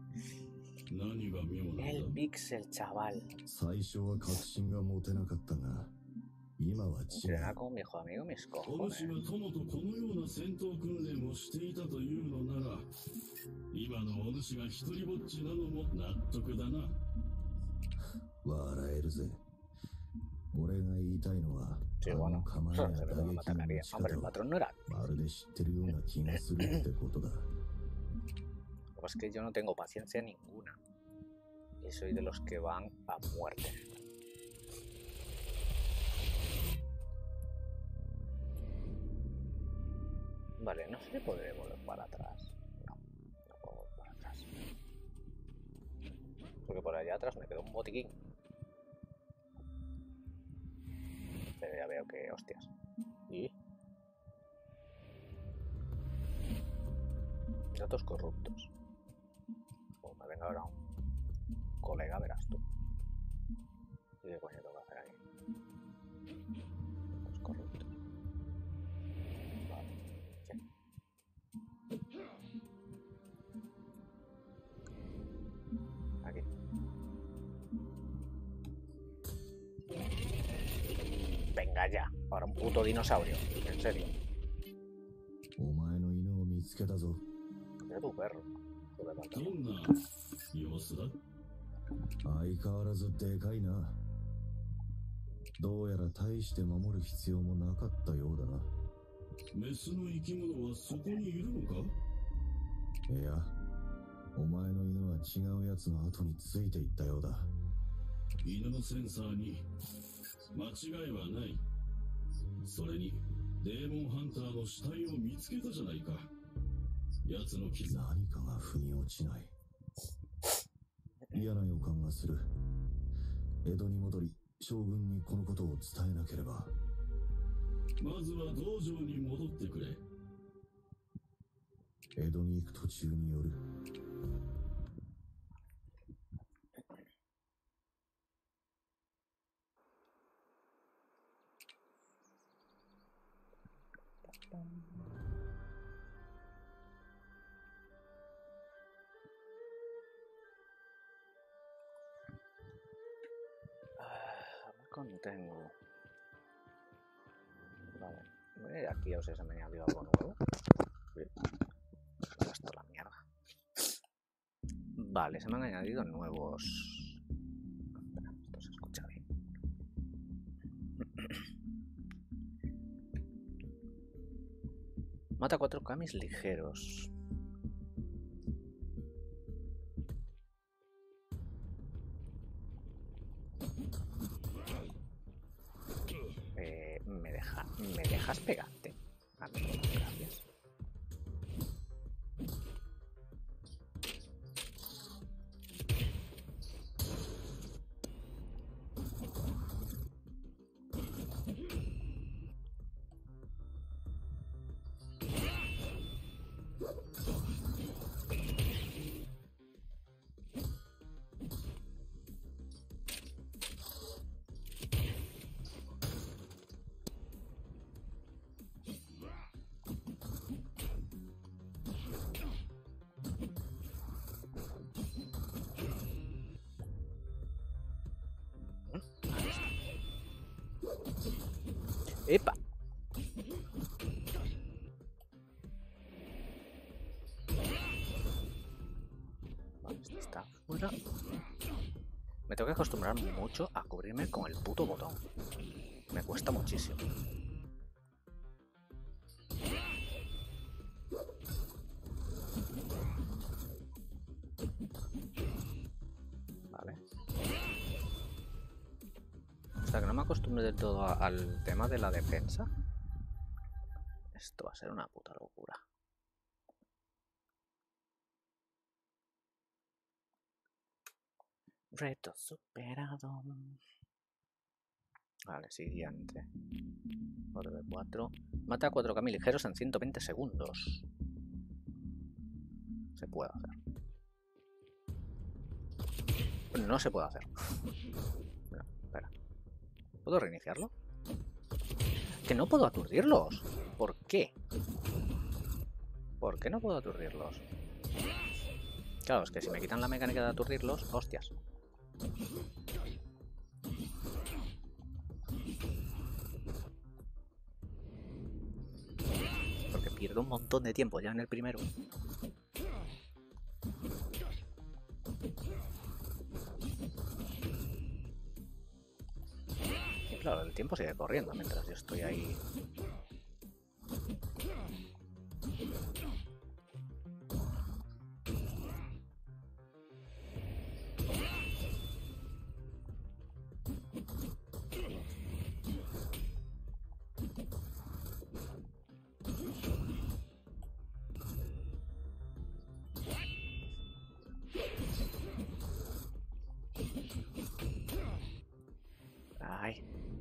El píxel, chaval. 今は違う。 Entrenar con mi hijo amigo, mis お cojones. 主が友とこのような戦闘訓練をしていたというのなら、今のお主が一人ぼっちなのも納得だな。 笑えるぜ。俺が言いたいのは、 Sí, あ bueno, の構えや se 打 me 撃 atacaría. の Hombre, el 仕方を patrón no era. まるで知ってるような気がするってことだ。 Pues que yo no tengo paciencia ninguna. Y soy de los que van a muerte. Vale, no sé si podré volver para atrás. No, no puedo volver para atrás. Porque por allá atrás me quedó un botiquín. Pero ya veo que, hostias. Y... datos corruptos. Como me venga ahora un colega, verás tú. ¿Y qué coño tengo que hacer aquí? Datos corruptos. Vale. Sí. Aquí. Venga ya. Ahora un puto dinosaurio. En serio. お前の犬を見つけたぞ。 Mira tu perro. Joder, ど vato. んな様子だ？ 相変わらずでかいな。どうやら大して守る必要もなかったようだな。 メスの生き物はそこにいるのか？ いや、お前の犬は違う奴の後についていったようだ。 犬のセンサーに間違いはない。それにデーモンハンターの死体を見つけたじゃないか。奴の傷。 何かが腑に落ちない。嫌な予感がする。江戸に戻り、将軍にこのことを伝えなければ。 まずは道場に戻ってくれ。 江戸に行く途中による。 Me contengo. Vale. Voy a ir aquí a ver si se me ha añadido algo nuevo. Esto la mierda. Vale, se me han añadido nuevos. Espera, esto se escucha bien. Mata cuatro camis ligeros. Eh, ¿me, deja, ¿Me dejas pegarte? A mí, gracias. ¡Epa! Vale, este está fuera. Me tengo que acostumbrar mucho a cubrirme con el puto botón. Me cuesta muchísimo. Vale. Hasta que no me acostumbre del todo a, al tema de la defensa, esto va a ser una puta locura. Reto superado. Vale, siguiente. Otro de cuatro. Mata a cuatro camis ligeros en ciento veinte segundos. Se puede hacer. No se puede hacer. No, espera. ¿Puedo reiniciarlo? Que no puedo aturdirlos. ¿Por qué? ¿Por qué no puedo aturdirlos? Claro, es que si me quitan la mecánica de aturdirlos, hostias. pierdo un montón de tiempo ya en el primero. Y claro, el tiempo sigue corriendo mientras yo estoy ahí. Ay.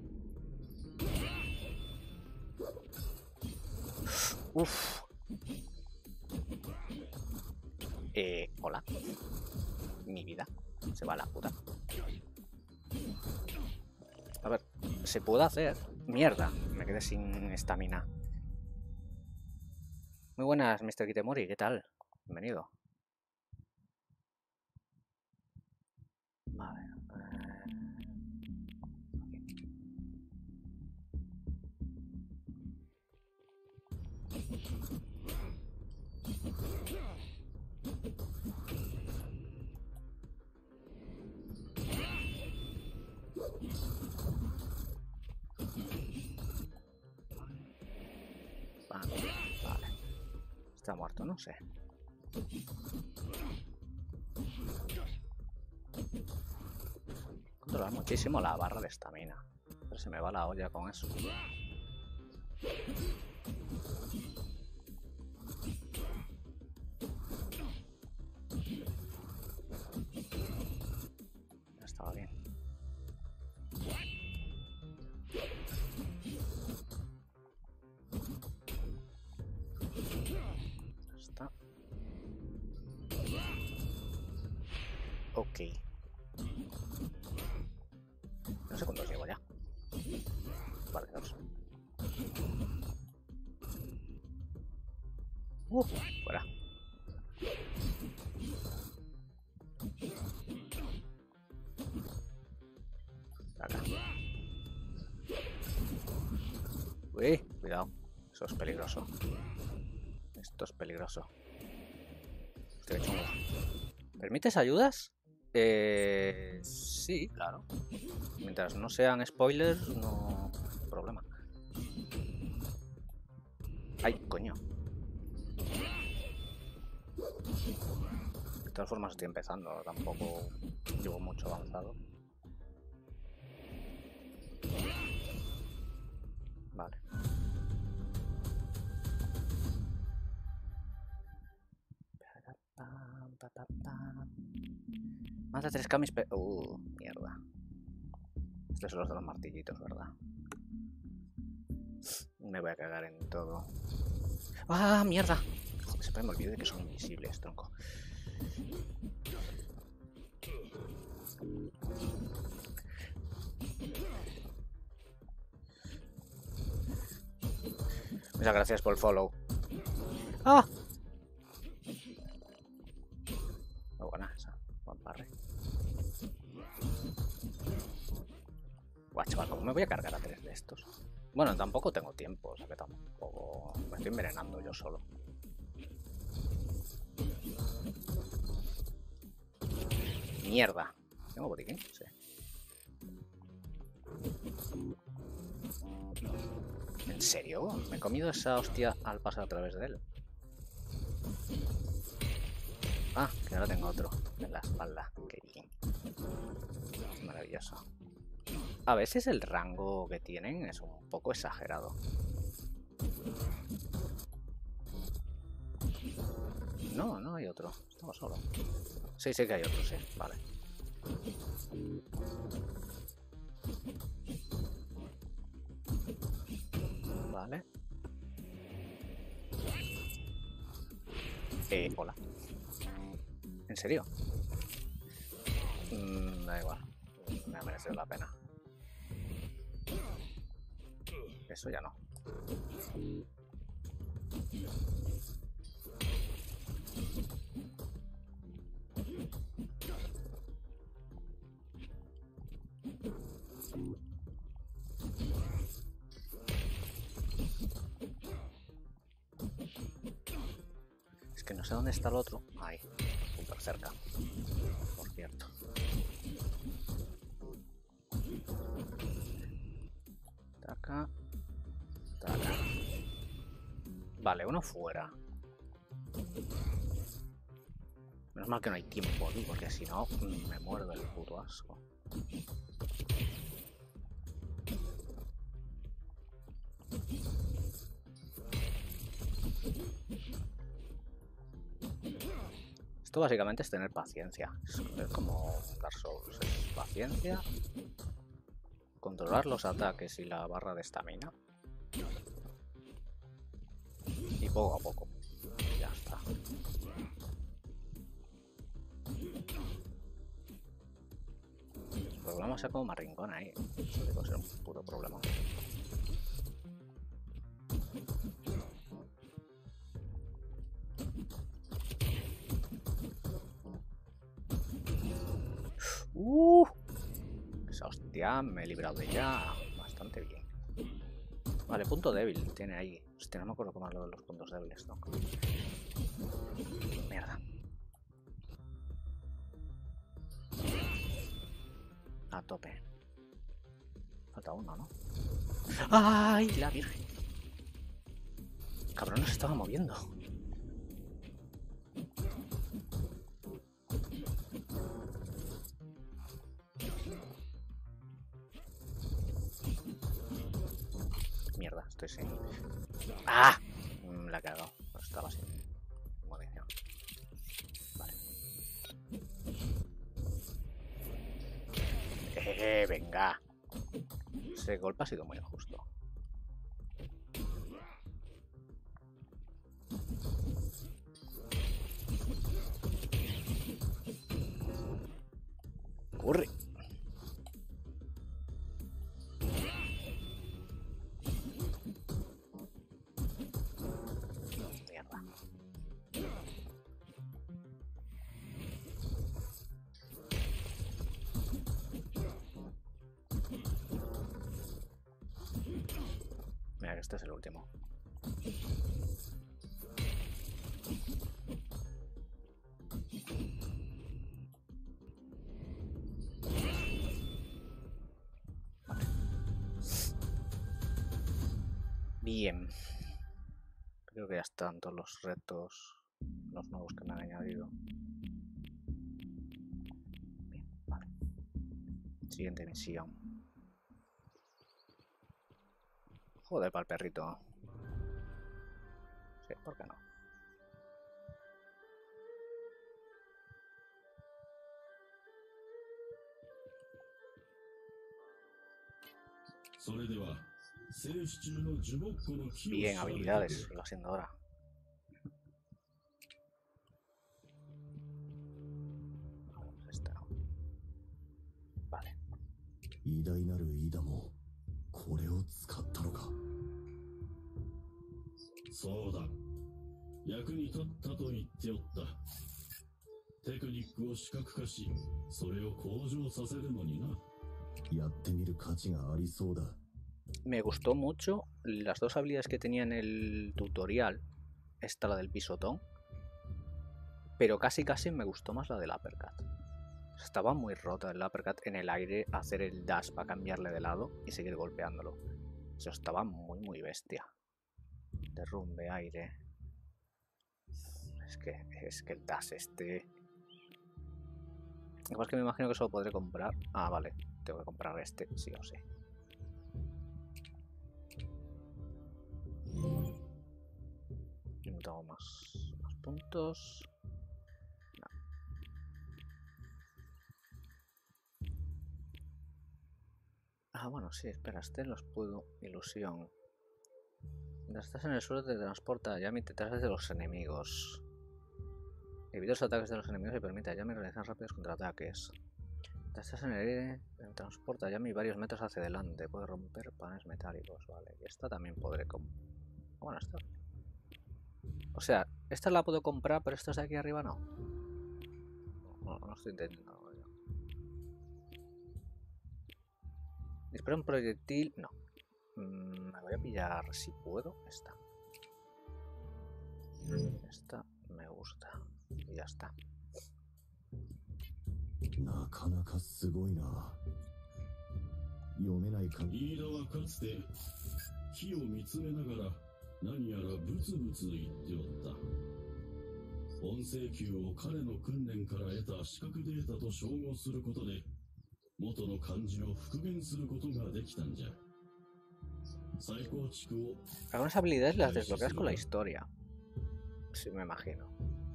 Uf. Eh, hola. Mi vida. Se va a la puta. A ver, se puede hacer. Mierda, me quedé sin estamina. Muy buenas, mister Kitemori, ¿qué tal? Bienvenido. Vale. Vale, vale. Está muerto, no sé. Controlar muchísimo la barra de estamina. Pero se me va la olla con eso. Ya estaba bien. Ya está. Ok. No sé cuántos llevo ya. Vale, dos. Uh, fuera. Acá. Uy, cuidado. Eso es peligroso. Esto es peligroso. Estoy chungo. ¿Permites ayudas? Eh, sí, claro. Mientras no sean spoilers, no hay problema. Ay, coño. De todas formas estoy empezando, tampoco llevo mucho avanzado. Vale. Mata tres camis. Uh, mierda. Estos son los de los martillitos, ¿verdad? Me voy a cagar en todo. ¡Ah, mierda! Siempre me olvido de que son invisibles, tronco. Muchas gracias por el follow. ¡Ah! Muy buena esa. Buen parry. Guau, chaval, ¿cómo me voy a cargar a tres de estos? Bueno, tampoco tengo tiempo, o sea que tampoco... Me estoy envenenando yo solo. Mierda. ¿Tengo botiquín? Sí. ¿En serio? Me he comido esa hostia al pasar a través de él. Ah, que ahora tengo otro en la espalda. Qué bien. Maravilloso. A veces el rango que tienen es un poco exagerado. No, no hay otro. Estamos solo. Sí, sí que hay otro, sí. Vale. Vale. Eh, hola. ¿En serio? Mm, da igual. Me ha merecido la pena. Eso ya no. que no sé dónde está el otro. Ahí, súper cerca. Por cierto. Taca. Taca. Vale, uno fuera. Menos mal que no hay tiempo aquí, porque si no me muerde el puto asco. Esto básicamente es tener paciencia. Es como Dark Souls. Es paciencia. Controlar los ataques y la barra de estamina. Y poco a poco. Ya está. El problema es como más rincón ahí. Eso debe ser un puto problema. Uh, esa hostia me he librado de ella bastante bien. Vale, punto débil tiene ahí. Hostia, no me acuerdo cómo es lo de los puntos débiles, ¿no? Mierda. A tope. Falta uno, ¿no? ¡Ay, la virgen! Cabrón, no se estaba moviendo. Mierda, estoy sin... ¡Ah! La he cagado. Estaba sin munición. Vale. Eh, venga. Ese golpe ha sido muy injusto. Corre. Mierda. Mira que este es el último. Bien. Creo que ya están todos los retos, los nuevos que me han añadido. Bien, vale. Siguiente misión. Joder, para el perrito. Sí, ¿por qué no? Bien, habilidades, lo haciendo ahora. Esta. Vale. Me gustó mucho las dos habilidades que tenía en el tutorial. Esta, la del pisotón. Pero casi casi me gustó más la del uppercut. Estaba muy rota el uppercut en el aire, hacer el dash para cambiarle de lado y seguir golpeándolo. Eso estaba muy muy bestia. Derrumbe, aire. Es que, es que el dash este... Igual que me imagino que solo podré comprar... Ah, vale. Tengo que comprar este, sí o sí. No tengo más, más puntos. No. Ah, bueno, sí, espera, este los puedo... Ilusión. Mientras estás en el suelo te transporta a Yami detrás de los enemigos. Evita los ataques de los enemigos y permite a Yami realizar rápidos contraataques. Mientras estás en el aire, te transporta a Yami varios metros hacia adelante. Puede romper paneles metálicos, vale. Y esta también podré comprar. Bueno, esta... O sea, esta la puedo comprar, pero estos de aquí arriba no. No, no estoy entendiendo. Dispara un proyectil... No. Mm, me voy a pillar, si puedo, esta. Esta me me gusta. Y ya está. なかなかすごいな。読めないか。 飯田はかつて木を見つめながら何やらブツブツ言っておった。音声球を彼の訓練から得た視覚データと照合することで元の漢字を復元することができたんじゃ。再構築を。 Algunas habilidades las desbloqueas con la historia. Sí, me imagino.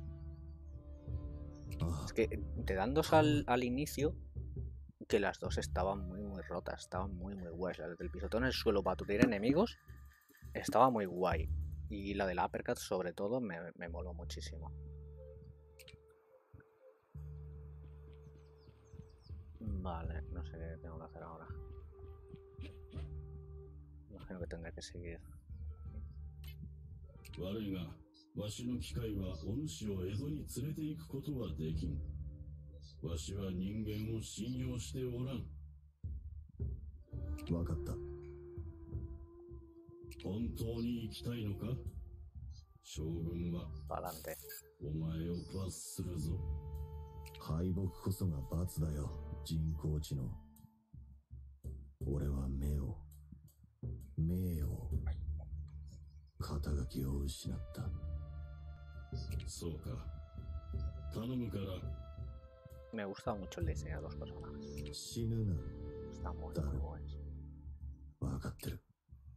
Es que te dan dos al, al inicio, que las dos estaban muy muy rotas, estaban muy muy guays. La del pisotón en el suelo para aturdir enemigos estaba muy guay. Y la del uppercut sobre todo me, me moló muchísimo. Vale, no sé qué tengo que hacer ahora. Imagino que tendré que seguir. 悪いが、わしの機械はお主を江戸に連れて行くことはできん。わしは人間を信用しておらん。 わかった。 本当に行きたいのか？将軍はお前を罰するぞ。 敗北こそが罰だよ、人工知能。俺は目を、名を、肩書きを失った。 そうか。頼むから。 Me gusta mucho el diseño de los personajes. 死ぬな。 Está muy muy guays. わかってる。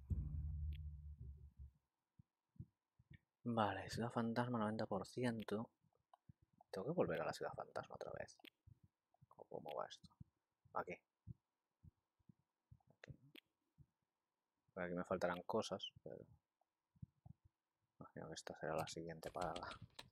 Vale, Ciudad Fantasma noventa por ciento. Tengo que volver a la Ciudad Fantasma otra vez. ¿O cómo va esto? Aquí. Aquí. Aquí me faltarán cosas, pero... imagino que esta será la siguiente parada.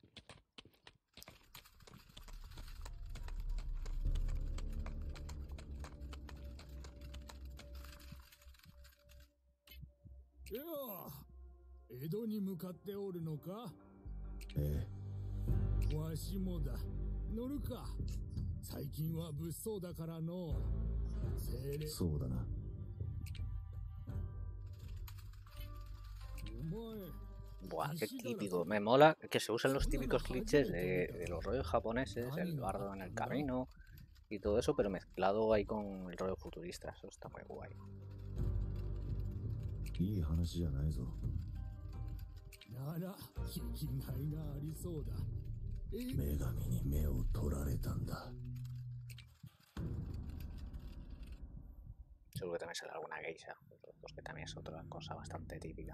Edoに向かっておるのか？ ええ。わしもだ。乗るか。最近は物騒だからの。精霊。 そうだな。 Buah, qué típico. Me mola que se usen los típicos clichés de, de los rollos japoneses, el bardo en el camino y todo eso, pero mezclado ahí con el rollo futurista. Eso está muy guay. いい話じゃないぞ。 なら、引きがいがありそうだ。 女神に目を取られたんだ。 Seguro que también sale alguna geisha, pues que también es otra cosa bastante típica.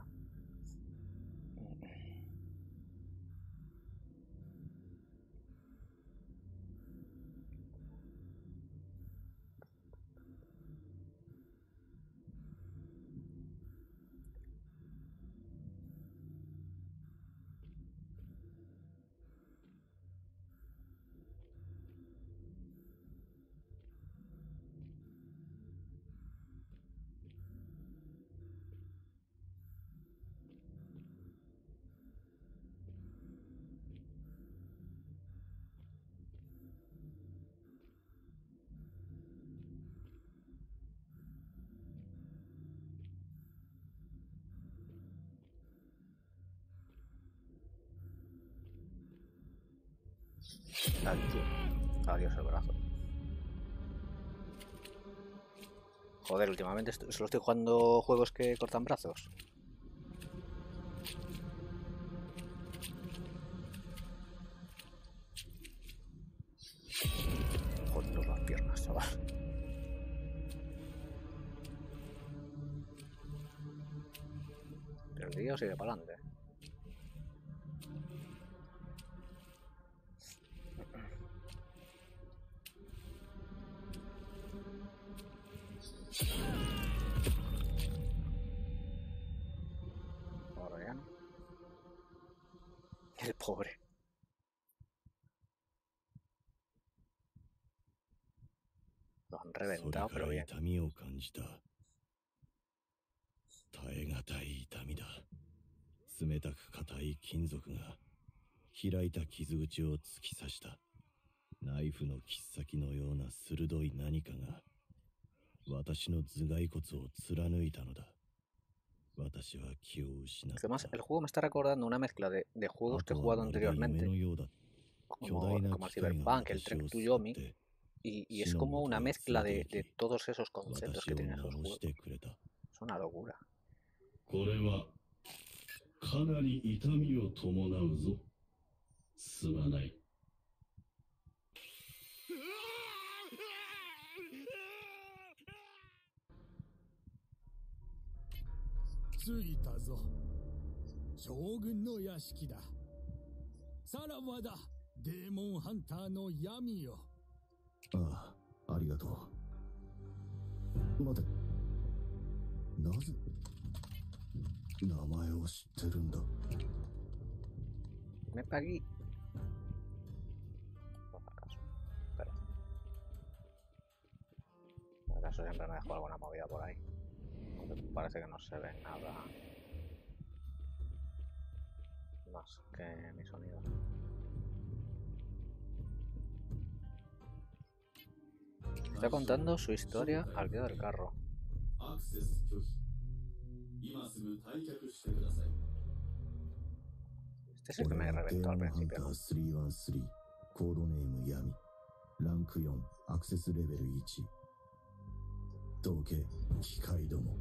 Adiós el brazo. Joder, últimamente solo estoy jugando juegos que cortan brazos. Joder, las piernas, chaval. Pero el tío sigue para adelante. El pobre. Lo han reventado, pero bien. 耐え難い痛みだ。冷たく硬い金属が開いた傷口を突き刺した。ナイフの切っ先のような鋭い何かが私の頭蓋骨を貫いたのだ。 私は気を失った。 Además, el juego me está recordando una mezcla de, de juegos que he jugado anteriormente, como, como el Cyberpunk, el Trek to Yomi, y, y es como una mezcla de, de todos esos conceptos que tienen esos juegos. Es una locura. これはかなり痛みを伴うぞ。すまない。 着いたぞ。将軍の屋敷だ。さらばだ、デーモンハンターの闇よ。 ああ、ありがとう。待て。なぜ名前を知ってるんだ。 Me pagué. Por acaso. Espera. Por acaso siempre me dejo alguna movida por ahí. Parece que no se ve nada más que mi sonido. Está contando su historia al pie del carro. Este es el que me reventó al principio, ¿no? さんいちさんコードネーム闇。ランクよん、アクセスレベルいち。どけ、機械ども。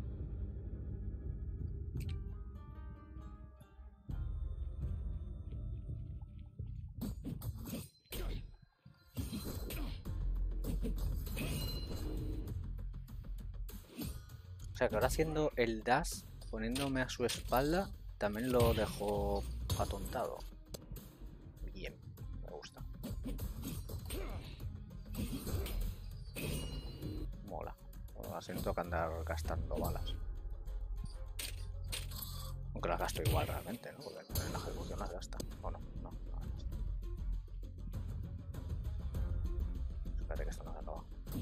O sea que ahora haciendo el dash, poniéndome a su espalda, también lo dejó atontado. Bien, me gusta. Mola. Así no tengo que andar gastando balas. Aunque las gasto igual realmente, ¿no? Porque en la ejecución las gasta. ¿O no? No, no las gasta. Espérate que esto no se acaba.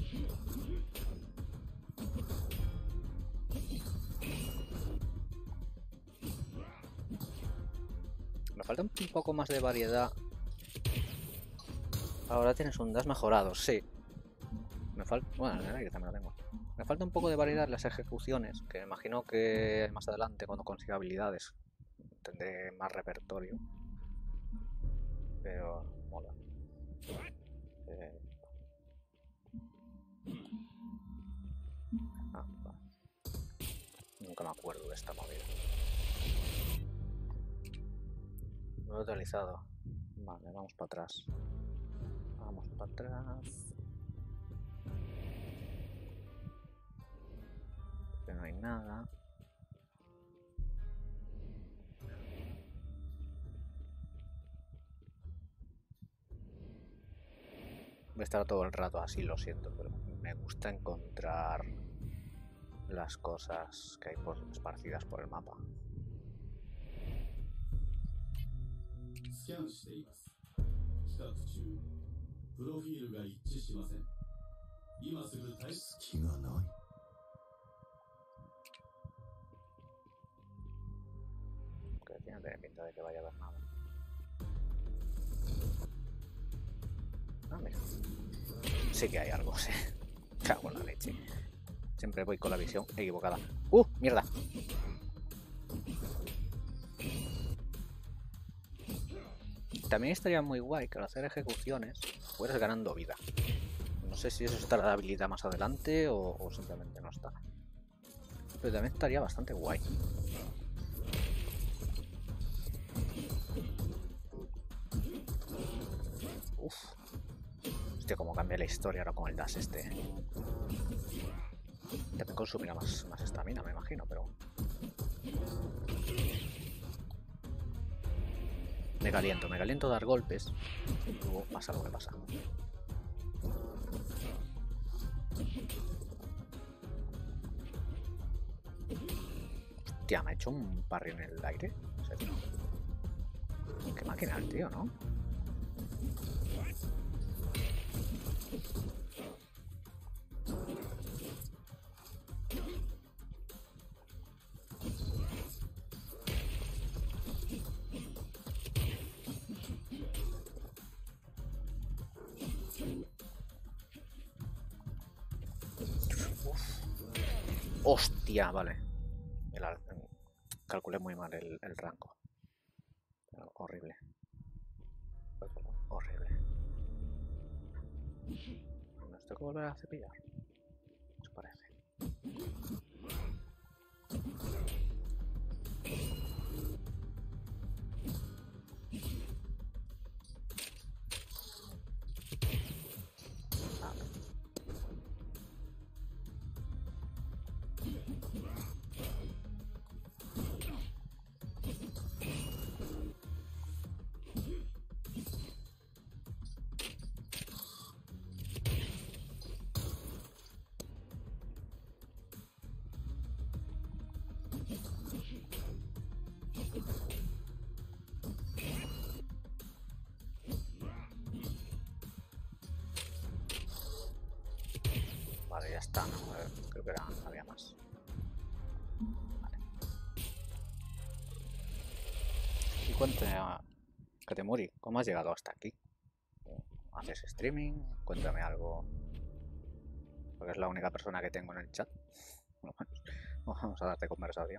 Me falta un poco más de variedad. Ahora tienes un dash mejorado, sí. Me falta... Bueno, en el aire también lo tengo. Me falta un poco de variedad en las ejecuciones, que me imagino que más adelante, cuando consiga habilidades, tendré más repertorio. Pero... mola. Eh... Ah, vale. Nunca me acuerdo de esta movida. No lo he utilizado. Vale, vamos para atrás. Vamos para atrás. Que no hay nada. Voy a estar todo el rato así, lo siento, pero me gusta encontrar las cosas que hay por, esparcidas por el mapa. スキャンしています。比較中、プロフィールが一致しません。今すぐ対隙がない。 Que tiene pinta de que vaya a haber nada. Ah, mira. Sí que hay algo, sí. Cago en la leche. Siempre voy con la visión equivocada. ¡Uh! ¡Mierda! También estaría muy guay que al hacer ejecuciones fueras ganando vida. No sé si eso estará de habilidad más adelante o, o simplemente no está. Pero también estaría bastante guay. Uf. Hostia, cómo cambia la historia ahora con el dash este. También consumirá más, más estamina, me imagino, pero... Me caliento, me caliento dar golpes y luego pasa lo que pasa. Hostia, me ha hecho un parry en el aire. ¿En serio? Qué máquina el tío, ¿no? Hostia, vale. El, calculé muy mal el, el rango. Pero horrible. Horrible. ¿Nos tengo que volver a cepillar? Eso parece. Vale, ya está. Creo que era, había más. Vale. Y cuéntame, Katemuri, ¿cómo has llegado hasta aquí? ¿Haces streaming? Cuéntame algo. Porque es la única persona que tengo en el chat. Vamos a darte conversación.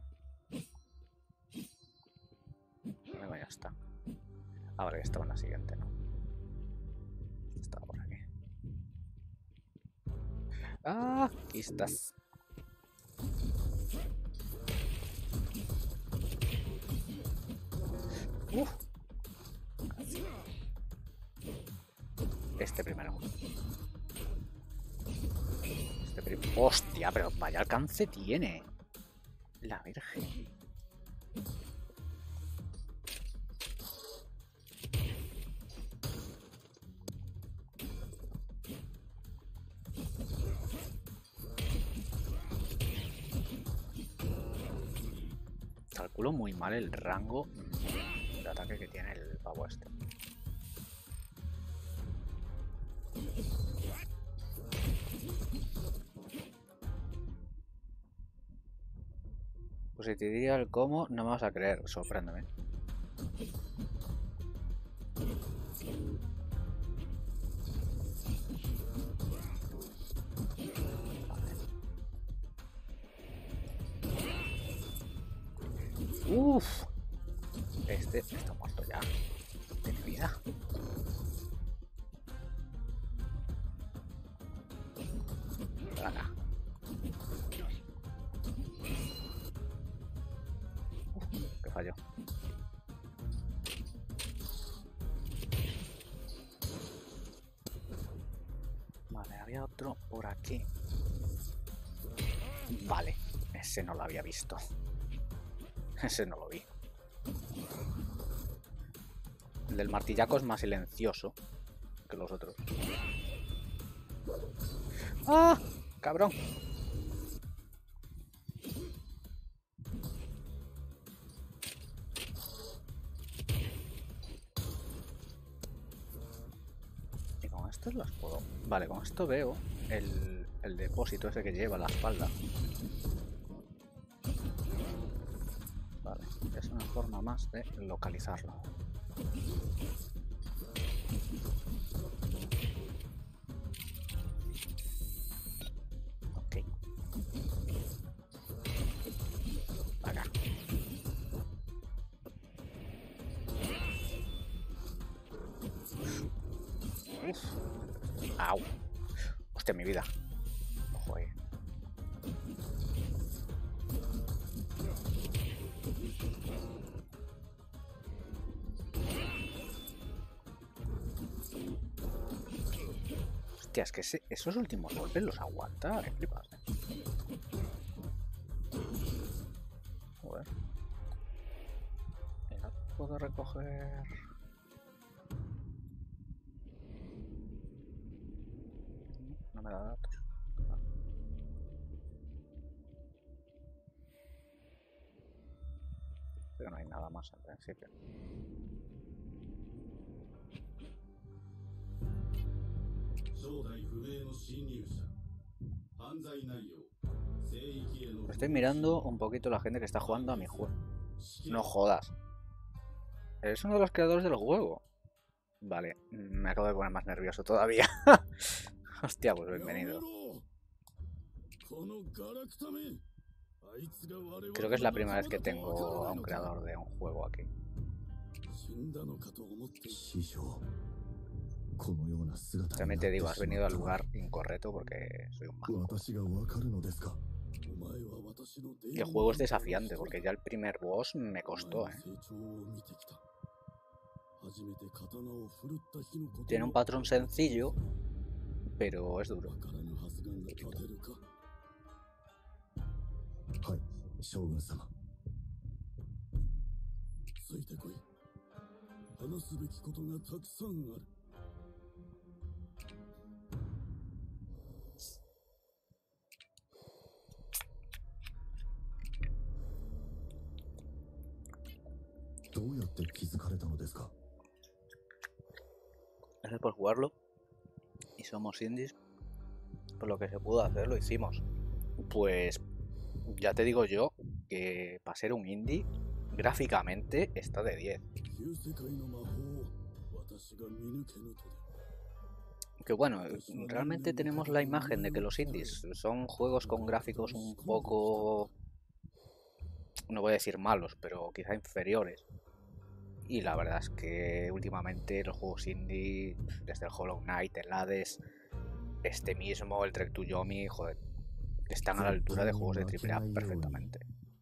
Venga, ya está. Ah, vale, estaba en la siguiente, ¿no? Estaba por aquí. Ah, aquí estás. Uf. Este primero. Este primero. Hostia, pero vaya alcance tiene. La Virgen. Calculo muy mal el rango de ataque que tiene el pavo este. Pues si te diría el cómo, no me vas a creer, sorpréndeme. Uff, este está muerto ya. Tiene vida. Acá. Uf, que falló. Vale, había otro por aquí. Vale, ese no lo había visto. Ese no lo vi. El del martillaco es más silencioso que los otros. ¡Ah! ¡Cabrón! Y con estos las puedo... Vale, con esto veo el, el depósito ese que lleva a la espalda. Vale, es una forma más de localizarlo. Ok. Acá. Uf. Au. Hostia, mi vida. Ojo ahí. Hostia, es que ese, esos últimos golpes los aguanta, eh, flipas, eh. Joder. Mira, puedo recoger... No me da datos. Pero no hay nada más al principio. Estoy mirando un poquito la gente que está jugando a mi juego. No jodas. Eres uno de los creadores del juego. Vale, me acabo de poner más nervioso todavía. Hostia, pues bienvenido. Creo que es la primera vez que tengo a un creador de un juego aquí. También te digo, has venido al lugar incorrecto porque soy un manco. Y el juego es desafiante porque ya el primer boss me costó, ¿eh? Tiene un patrón sencillo, pero es duro. Gracias por jugarlo. Y somos indies. Por lo que se pudo hacer, lo hicimos. Pues ya te digo yo que para ser un indie, gráficamente está de diez. Que bueno, realmente tenemos la imagen de que los indies son juegos con gráficos un poco, no voy a decir malos, pero quizá inferiores. Y la verdad es que últimamente los juegos indie, desde el Hollow Knight, el Hades, este mismo, el Trek to Yomi, joder, están a la altura de juegos de triple A perfectamente.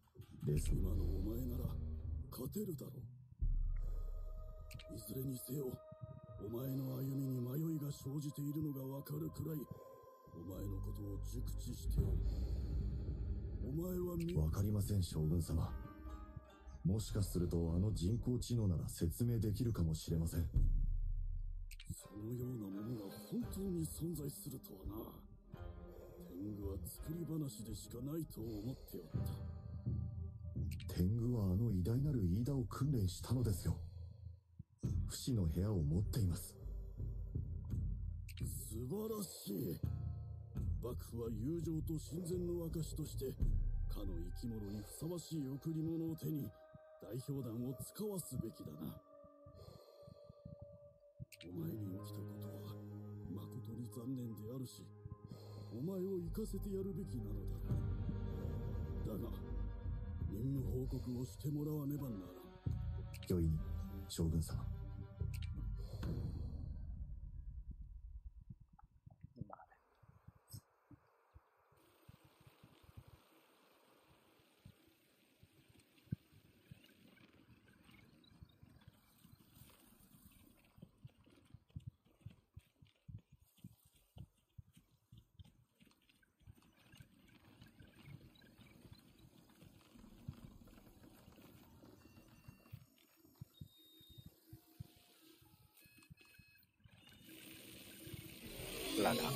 Plata.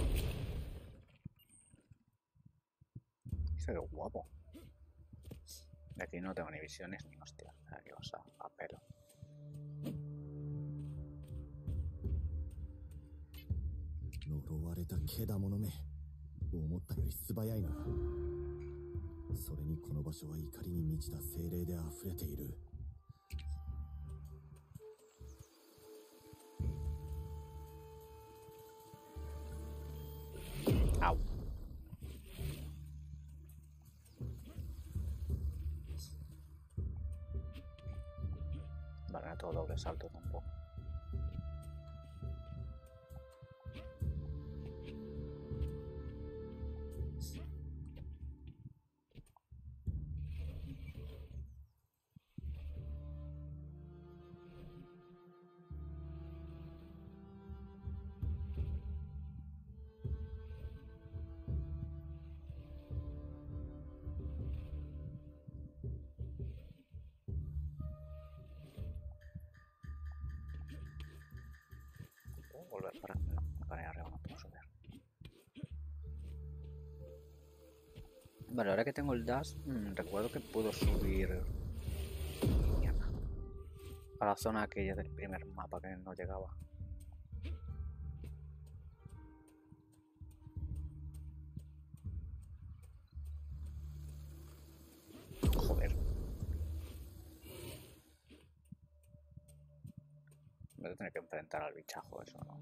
Qué guapo. De aquí no tengo ni visiones ni hostias. Aquí vas a, a pelo. Au. Vale, todo doble salto tampoco. Volver para... No, para arriba no puedo subir. Vale, ahora que tengo el dash, mmm, recuerdo que puedo subir mierda, a la zona aquella del primer mapa que no llegaba. Joder. Me voy a tener que enfrentar al bichajo, eso, ¿no?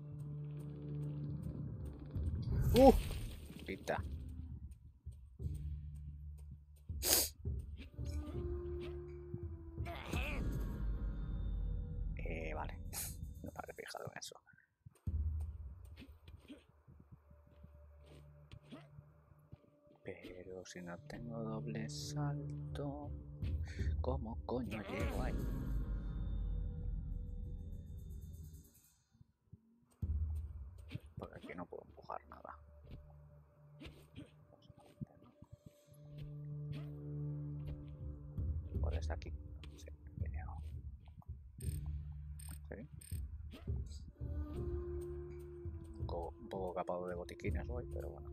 ¡Uh! Pita. Yo si no tengo doble salto, ¿cómo coño llego ahí? Porque aquí no puedo empujar nada. Por desde aquí. Sí, he llegado. ¿Sí? Un poco, un poco capado de botiquines hoy, pero bueno.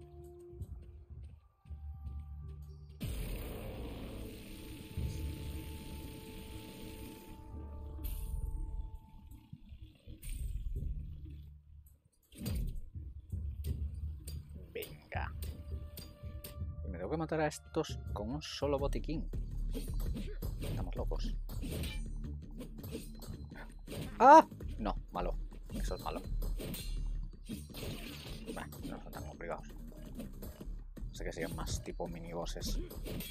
Venga. Y me tengo que matar a estos con un solo botiquín. Estamos locos. ¡Ah! No, malo. Eso es malo. Bueno, no son tan complicados. Sé que siguen más tipo minibosses.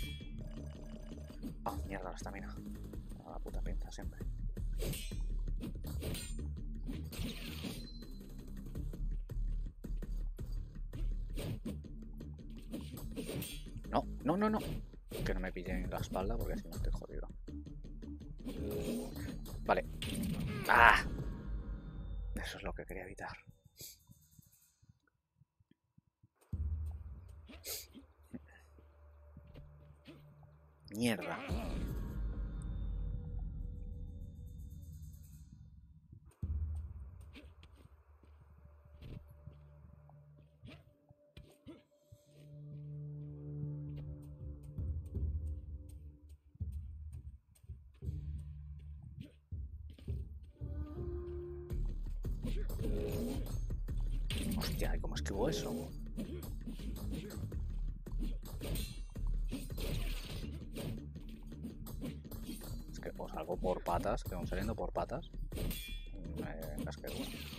Ah, oh, mierda, la estamina. A la puta pinta siempre. No, no, no, no. Que no me pillen en la espalda porque si no estoy jodido. Vale. ¡Ah! Eso es lo que quería evitar. Mierda. Hostia, ¿y cómo esquivo eso? Es que o salgo por patas, que van saliendo por patas. Me casqué.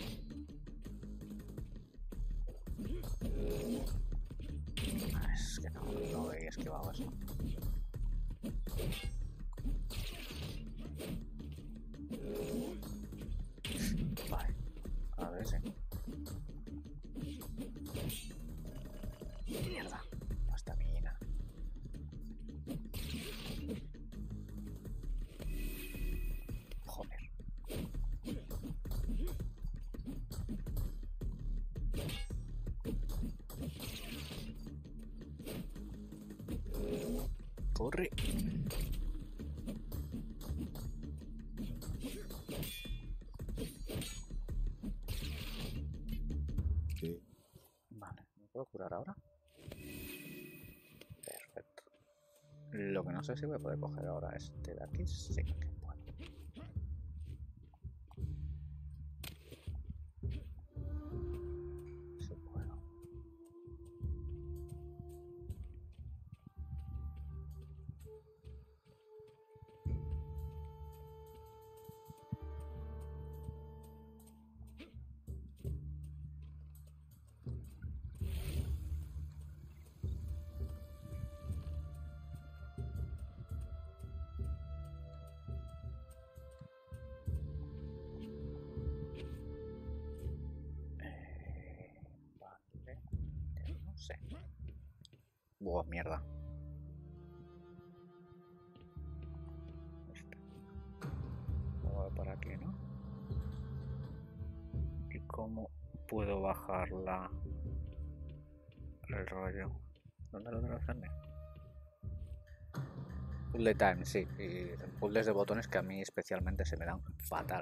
Es que no, no he esquivado eso. Vale, a ver si. Mierda, hasta mina. Joder. Corre. Sí. Vale, ¿me puedo curar ahora? Perfecto. Lo que no sé si voy a poder coger ahora este de aquí. Sí que puedo. Sí puedo. Sí. Buah, mierda. Este. Voy por aquí, ¿no? ¿Y cómo puedo bajarla? El rollo. ¿Dónde lo tengo que hacerme? Puzzle time, sí. Y puzzles de botones que a mí especialmente se me dan fatal.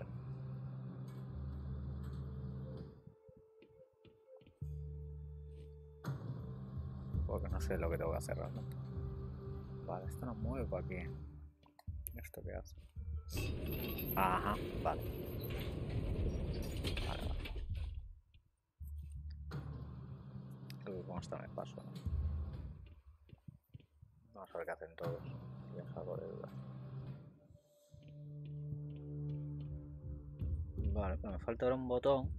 Porque no sé lo que tengo que hacer realmente. Vale, esto no mueve por aquí. ¿Esto qué hace? Ajá, vale. Vale, vale. Creo que con esta me paso, ¿no? Vamos a ver qué hacen todos. Y es algo de duda. Vale, pues me falta ahora un botón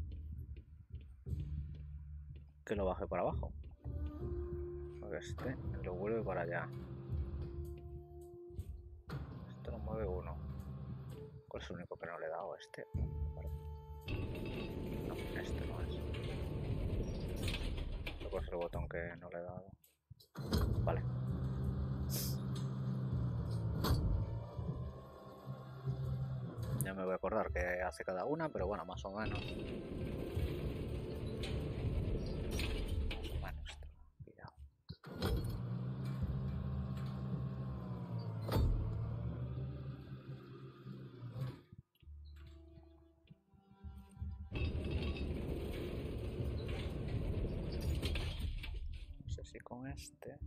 que lo baje para abajo. Porque este lo vuelve para allá. Esto lo mueve uno. ¿Cuál es el único que no le he dado? Este. Vale. No, este no es. ¿Cuál es el botón que no le he dado? Vale. Ya me voy a acordar que hace cada una, pero bueno, más o menos. Más o menos. Cuidado. No sé si con este.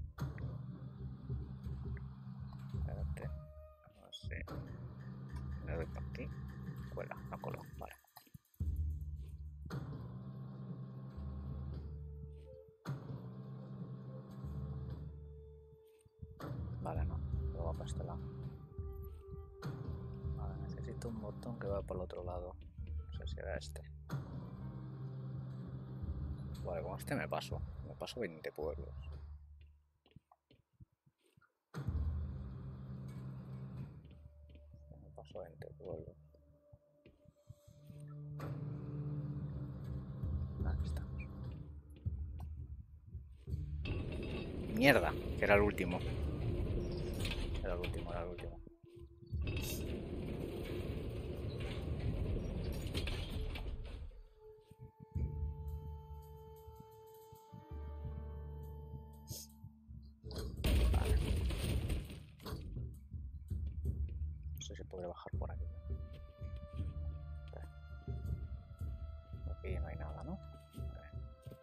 Espérate. No sé. Me doy por aquí. Cuela, no coló. Vale. Vale, no. Luego para este lado. Vale, necesito un botón que va por el otro lado. No sé si era este. Vale, con este me paso. Me paso veinte pueblos. Me paso veinte pueblos. Aquí estamos. Mierda, que era el último. Era el último, era el último. Vale. No sé si podré bajar por aquí. Aquí no hay nada, ¿no? Vale.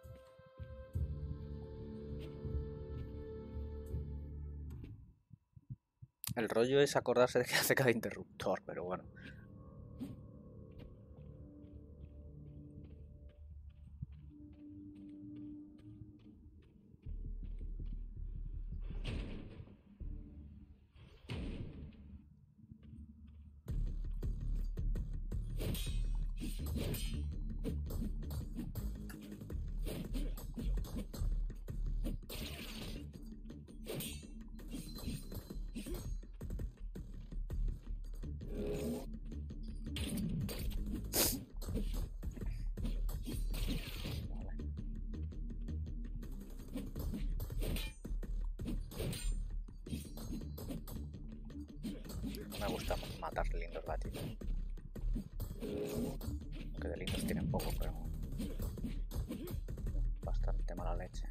El rollo es acordarse de que hace cada interruptor, pero bueno. Me gusta matar lindos gatitos. Que de lindos tienen poco, pero bastante mala leche.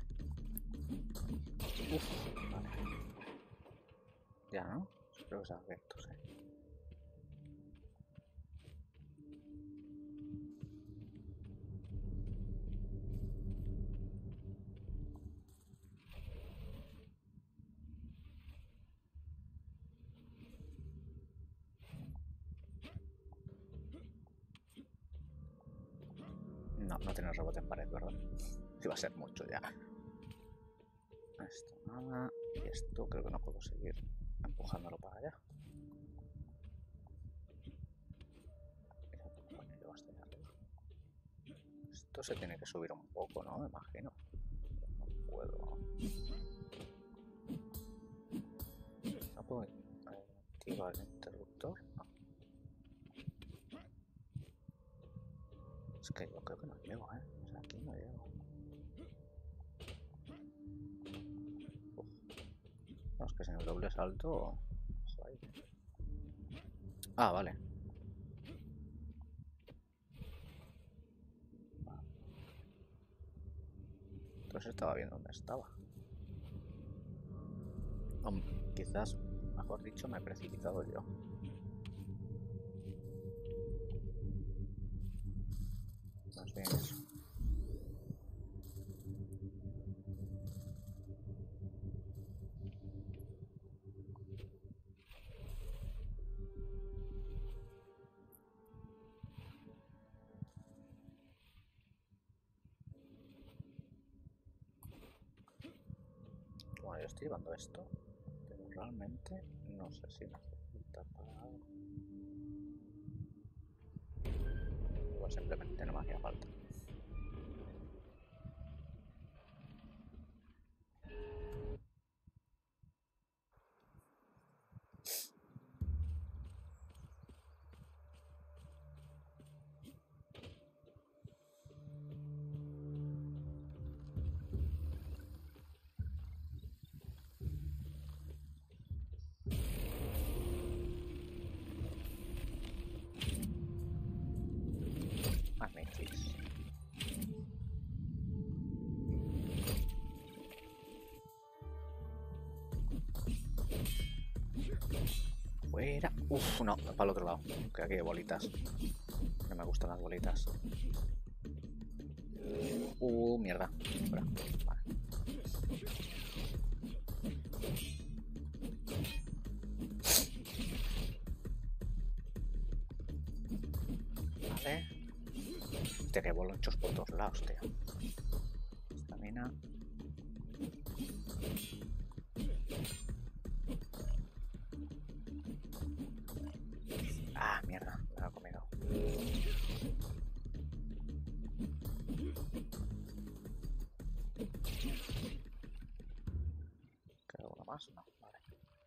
Uf, vale. Ya, ¿no? Creo que es recto, sí. No, no tiene rebote en pared, ¿verdad? Iba a ser mucho ya. Esto nada. Y esto creo que no puedo seguir empujándolo para allá. Esto se tiene que subir un poco, ¿no? Me imagino. No puedo. No puedo activar el interruptor. No. Es que yo creo que no llego, ¿eh? O sea, aquí no llego. Uf. No, es que sin el doble salto... Ah, vale. Entonces estaba viendo dónde estaba. O quizás, mejor dicho, me he precipitado yo. Más bien eso. Bueno, yo estoy llevando esto, pero realmente no sé si necesita para algo. Igual simplemente no me hacía falta. era? Uf, no, para el otro lado. Que aquí hay bolitas. No me gustan las bolitas. Uh, mierda. Espera. Vale. Vale. Hostia, que bolonchos por todos lados, tío. Estamina. Ah, mierda, me lo he comido. ¿Queda uno más? No, vale.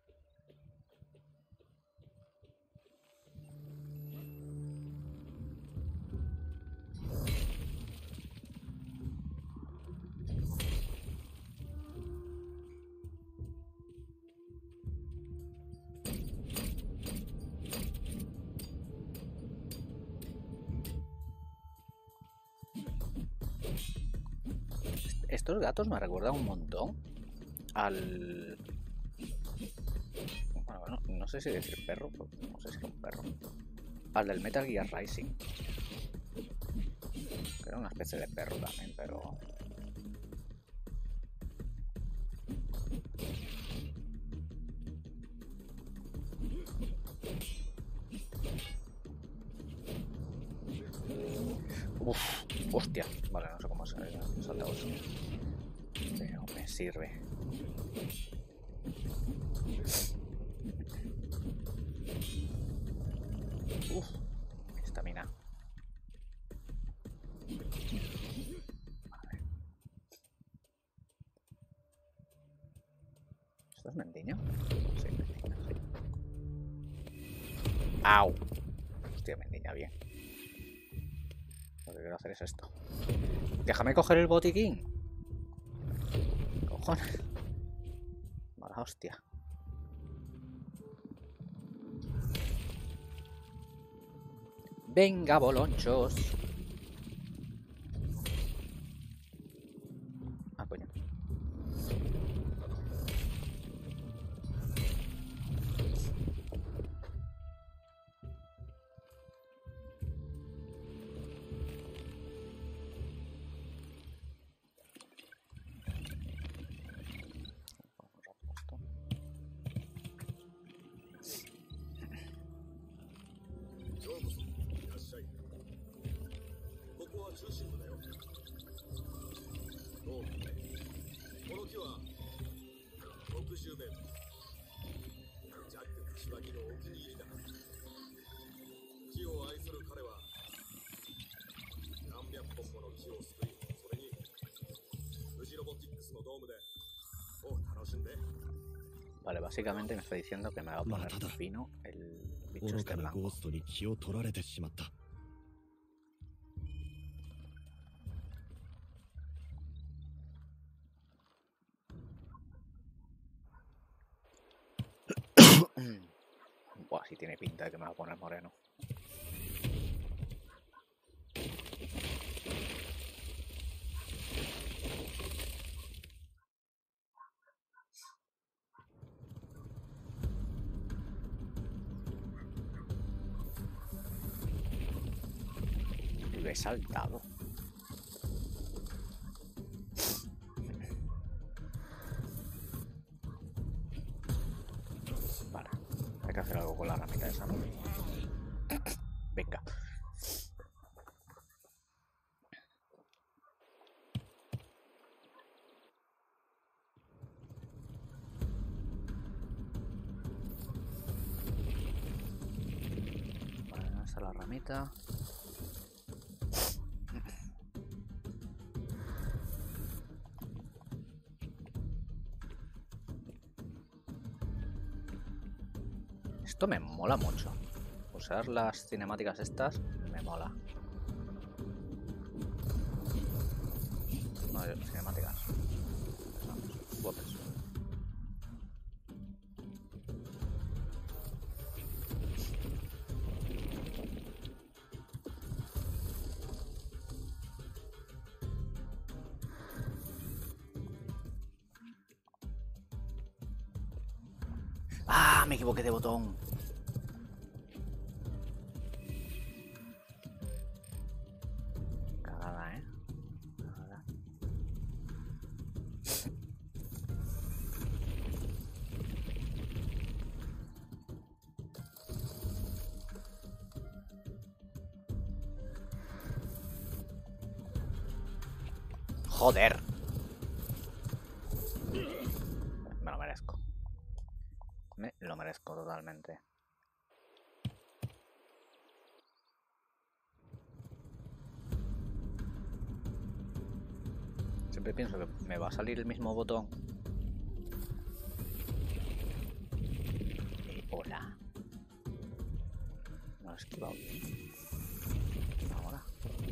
Estos gatos me recuerdan un montón al... Bueno, bueno, no sé si decir perro, no sé si era un perro. Al del Metal Gear Rising. Que era una especie de perro también, pero... Uf, hostia. Vale, no sé cómo se ha saltado eso. Pero me sirve. Uf, estamina. Vale. ¿Esto es mendiña? Sí, mendiña, sí. ¡Au! Hostia, mendiña, bien. Lo que quiero hacer es esto. Déjame coger el botiquín. Cojones. Mala hostia. Venga, bolonchos. Ah, coño. Vale, básicamente me está diciendo que me va a poner fino el bicho este blanco. Buah, sí tiene pinta de que me va a poner moreno. Lo he saltado. Vale, hay que hacer algo con la ramita esa, ¿no? Venga. Vale, ¿dónde está la ramita? Esto me mola mucho. Usar las cinemáticas estas me mola. No, cinemáticas. Botes. ¡Ah! Me equivoqué de botón. Joder. Me lo merezco. Me lo merezco totalmente. Siempre pienso que me va a salir el mismo botón. Y hola. No he esquivado bien. Ahora.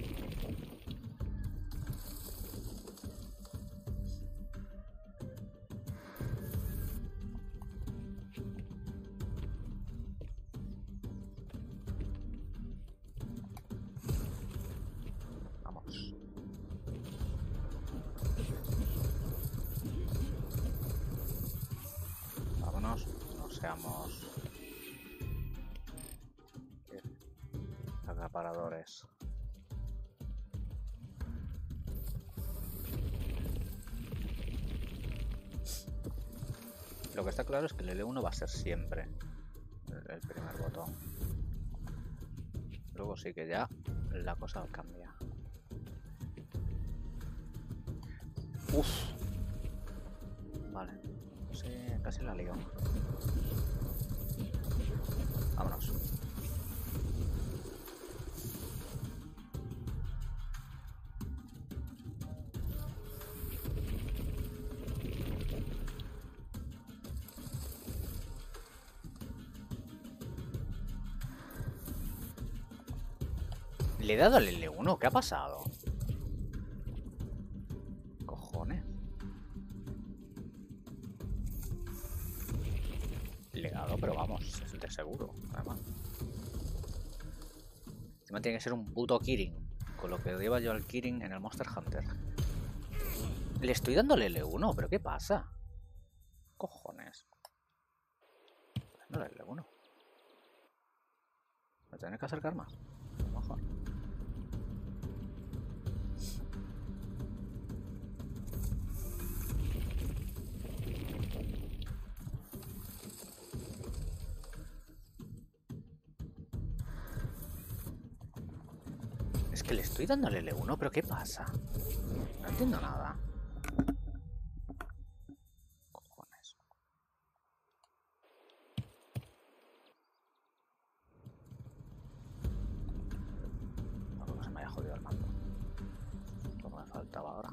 Vamos. Vámonos. No seamos acaparadores. Lo que está claro es que el L uno va a ser siempre el, el primer botón. Luego sí que ya la cosa cambia. Uf. Vale. Sí, casi la lío. Vámonos. Le he dado al L uno, ¿qué ha pasado? Cojones. Le he dado, pero vamos, es de seguro, además. Encima tiene que ser un puto Kirin, con lo que lleva yo al Kirin en el Monster Hunter. Le estoy dando al L uno, pero ¿qué pasa? Cojones. No el L uno. Me tendré que acercar más. A lo mejor. Es que le estoy dando al L uno, pero ¿qué pasa? No entiendo nada. Cojones. No creo que se me haya jodido el mando. Lo que me faltaba ahora.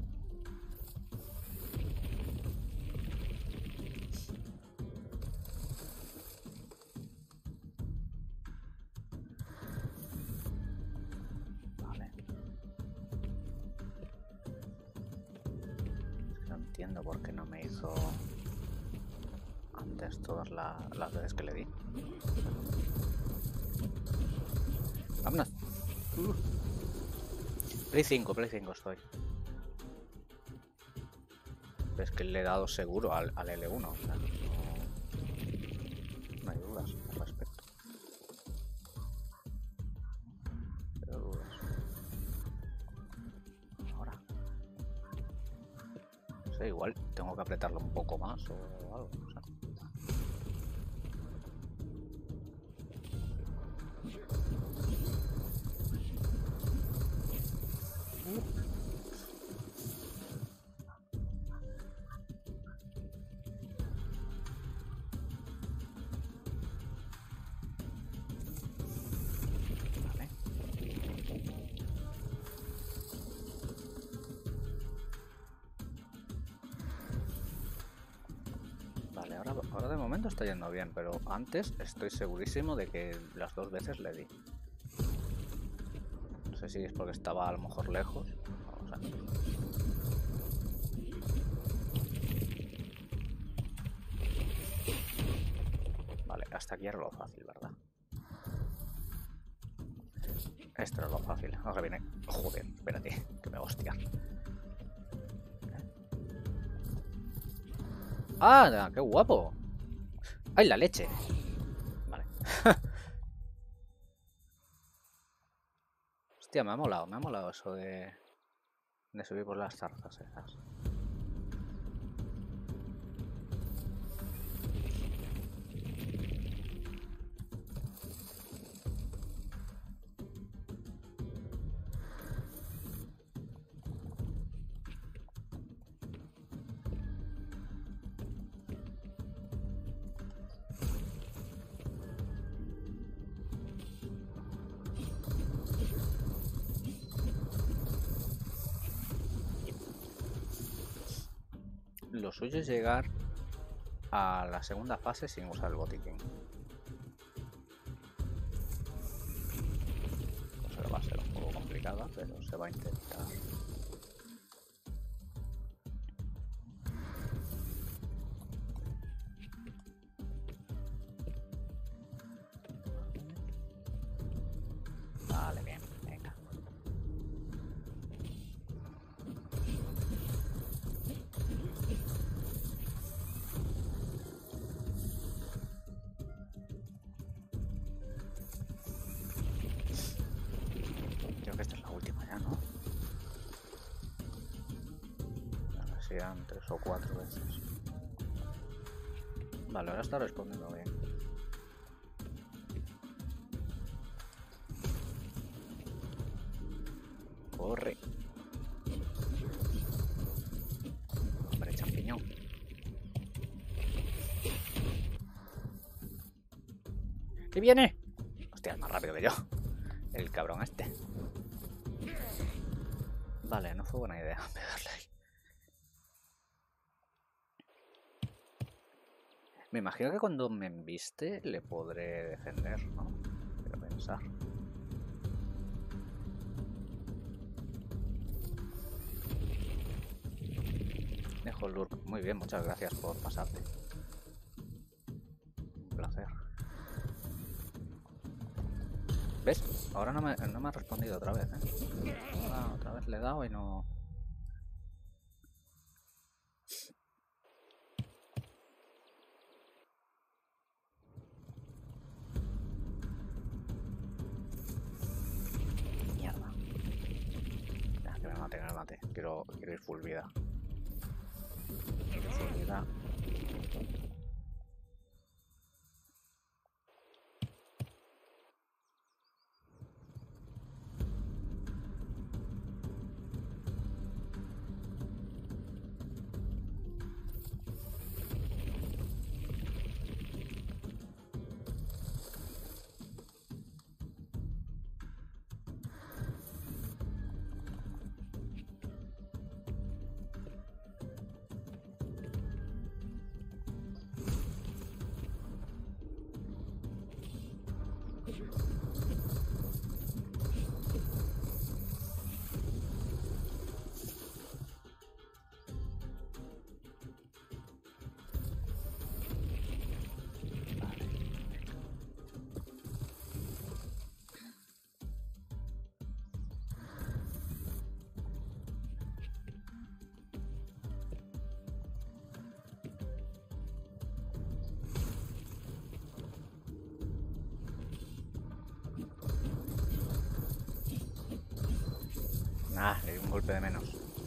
Entiendo por qué no me hizo antes todas la, las veces que le di. Vámonos. Uh. Play cinco, Play cinco estoy. Es que le he dado seguro al, al L uno. O sea, no, no hay dudas al respecto. Pero dudas. Ahora. No sé, igual tengo que apretarlo un poco más o algo. No sé. Ahora de momento está yendo bien, pero antes estoy segurísimo de que las dos veces le di. No sé si es porque estaba a lo mejor lejos. Vamos a ver. Vale, hasta aquí era lo fácil, ¿verdad? Esto era lo fácil. Ahora viene. Joder, espérate, que me va a hostiar. ¡Ah! ¡Qué guapo! ¡Ay, la leche! Vale. Hostia, me ha molado, me ha molado eso de... de subir por las zarzas esas. lo suyo es llegar a la segunda fase sin usar el botiquín. Pues va a ser un poco complicada, pero se va a intentar. Vale, bien, venga. Creo que esta es la última ya, ¿no? A ver si eran tres o cuatro veces. Vale, ahora está respondiendo bien. Corre. Hombre, champiñón. ¿Qué viene? Hostia, es más rápido que yo. El cabrón este. Vale, no fue buena idea pegarle ahí. Me imagino que cuando me embiste le podré defender, ¿no? Quiero pensar. Dejo el lurk. Muy bien, muchas gracias por pasarte. Un placer. ¿Ves? Ahora no me, no me ha respondido otra vez, ¿eh? Ahora otra vez le he dado y no... Mierda. Ya, que me mate, que me mate. Quiero, quiero ir full vida. Full vida. Ah, le di un golpe de menos.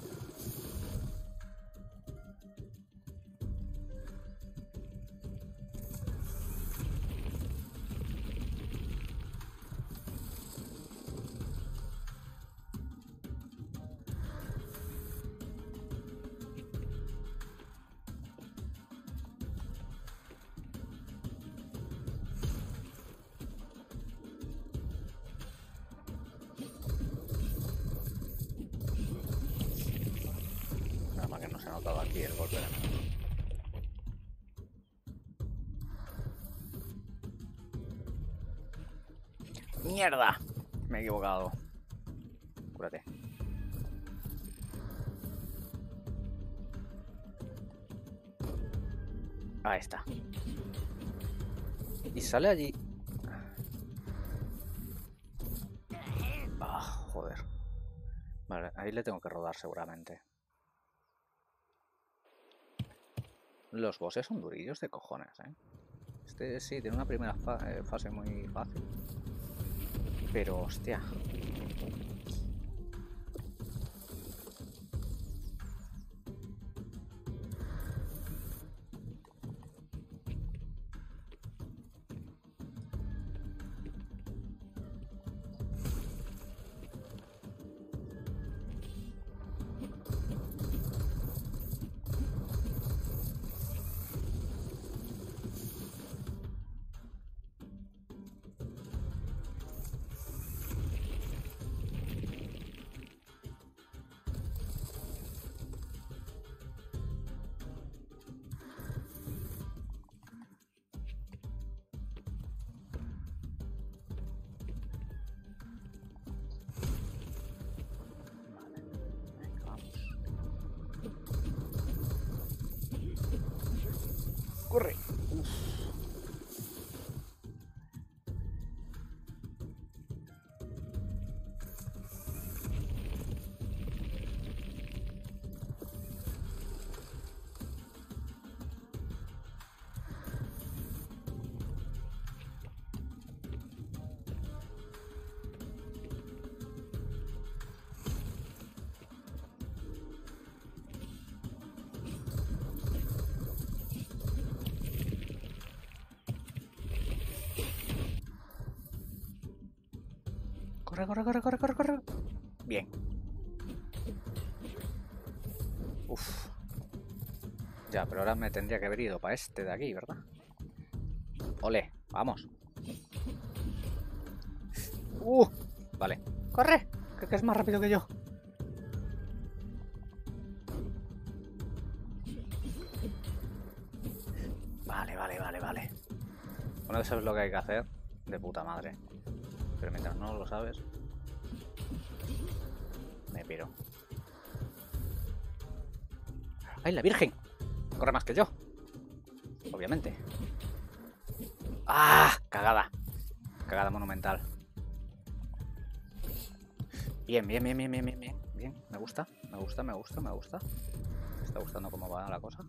Se ha notado aquí el golpe de menos. ¡Mierda! Me he equivocado. Cúrate. Ahí está. Y sale allí. Ah, joder. Vale, ahí le tengo que rodar seguramente. Los bosses son durillos de cojones, ¿eh? Este sí, tiene una primera fa eh, fase muy fácil. Pero, hostia. ¡Corre! Uf. Corre, corre, corre, corre, corre, corre. Bien. Uf. Ya, pero ahora me tendría que haber ido para este de aquí, ¿verdad? Ole, vamos. Uh, vale. ¡Corre! Que, que es más rápido que yo. Vale, vale, vale, vale. Una vez sabes lo que hay que hacer, de puta madre. Pero mientras no lo sabes, me piro. ¡Ay, la Virgen! Corre más que yo. Obviamente. ¡Ah! Cagada. Cagada monumental. Bien, bien, bien, bien, bien, bien, bien. Bien, me gusta, me gusta, me gusta, me gusta. Me está gustando cómo va la cosa.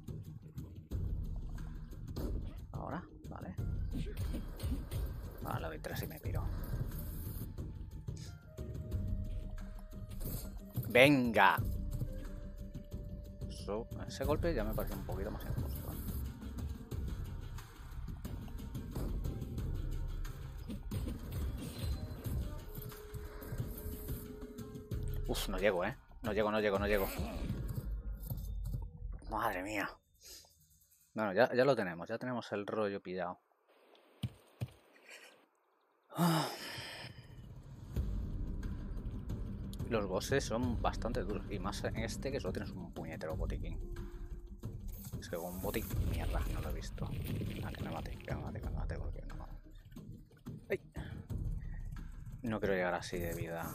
Ahora, vale. Ahora le doy tres y me piro. ¡Venga! Eso, ese golpe ya me parece un poquito más injusto. Uf, no llego, ¿eh? No llego, no llego, no llego. Madre mía. Bueno, ya, ya lo tenemos. Ya tenemos el rollo pillado. Ah. Los bosses son bastante duros. Y más en este que solo tienes un puñetero botiquín. Es que con un botiquín... Mierda, no lo he visto. Ah, que me mate, que me mate, que me mate, porque no... ¡Ay! No quiero llegar así de vida.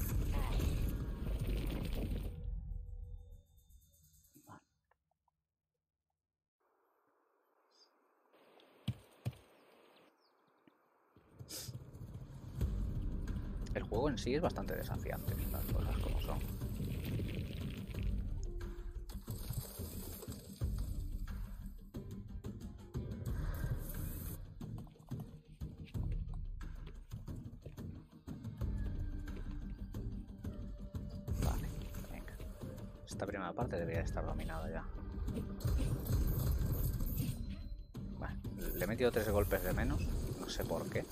El juego en sí es bastante desafiante, las cosas como son. Vale, venga. Esta primera parte debería estar dominada ya. Vale, le he metido tres golpes de menos, no sé por qué.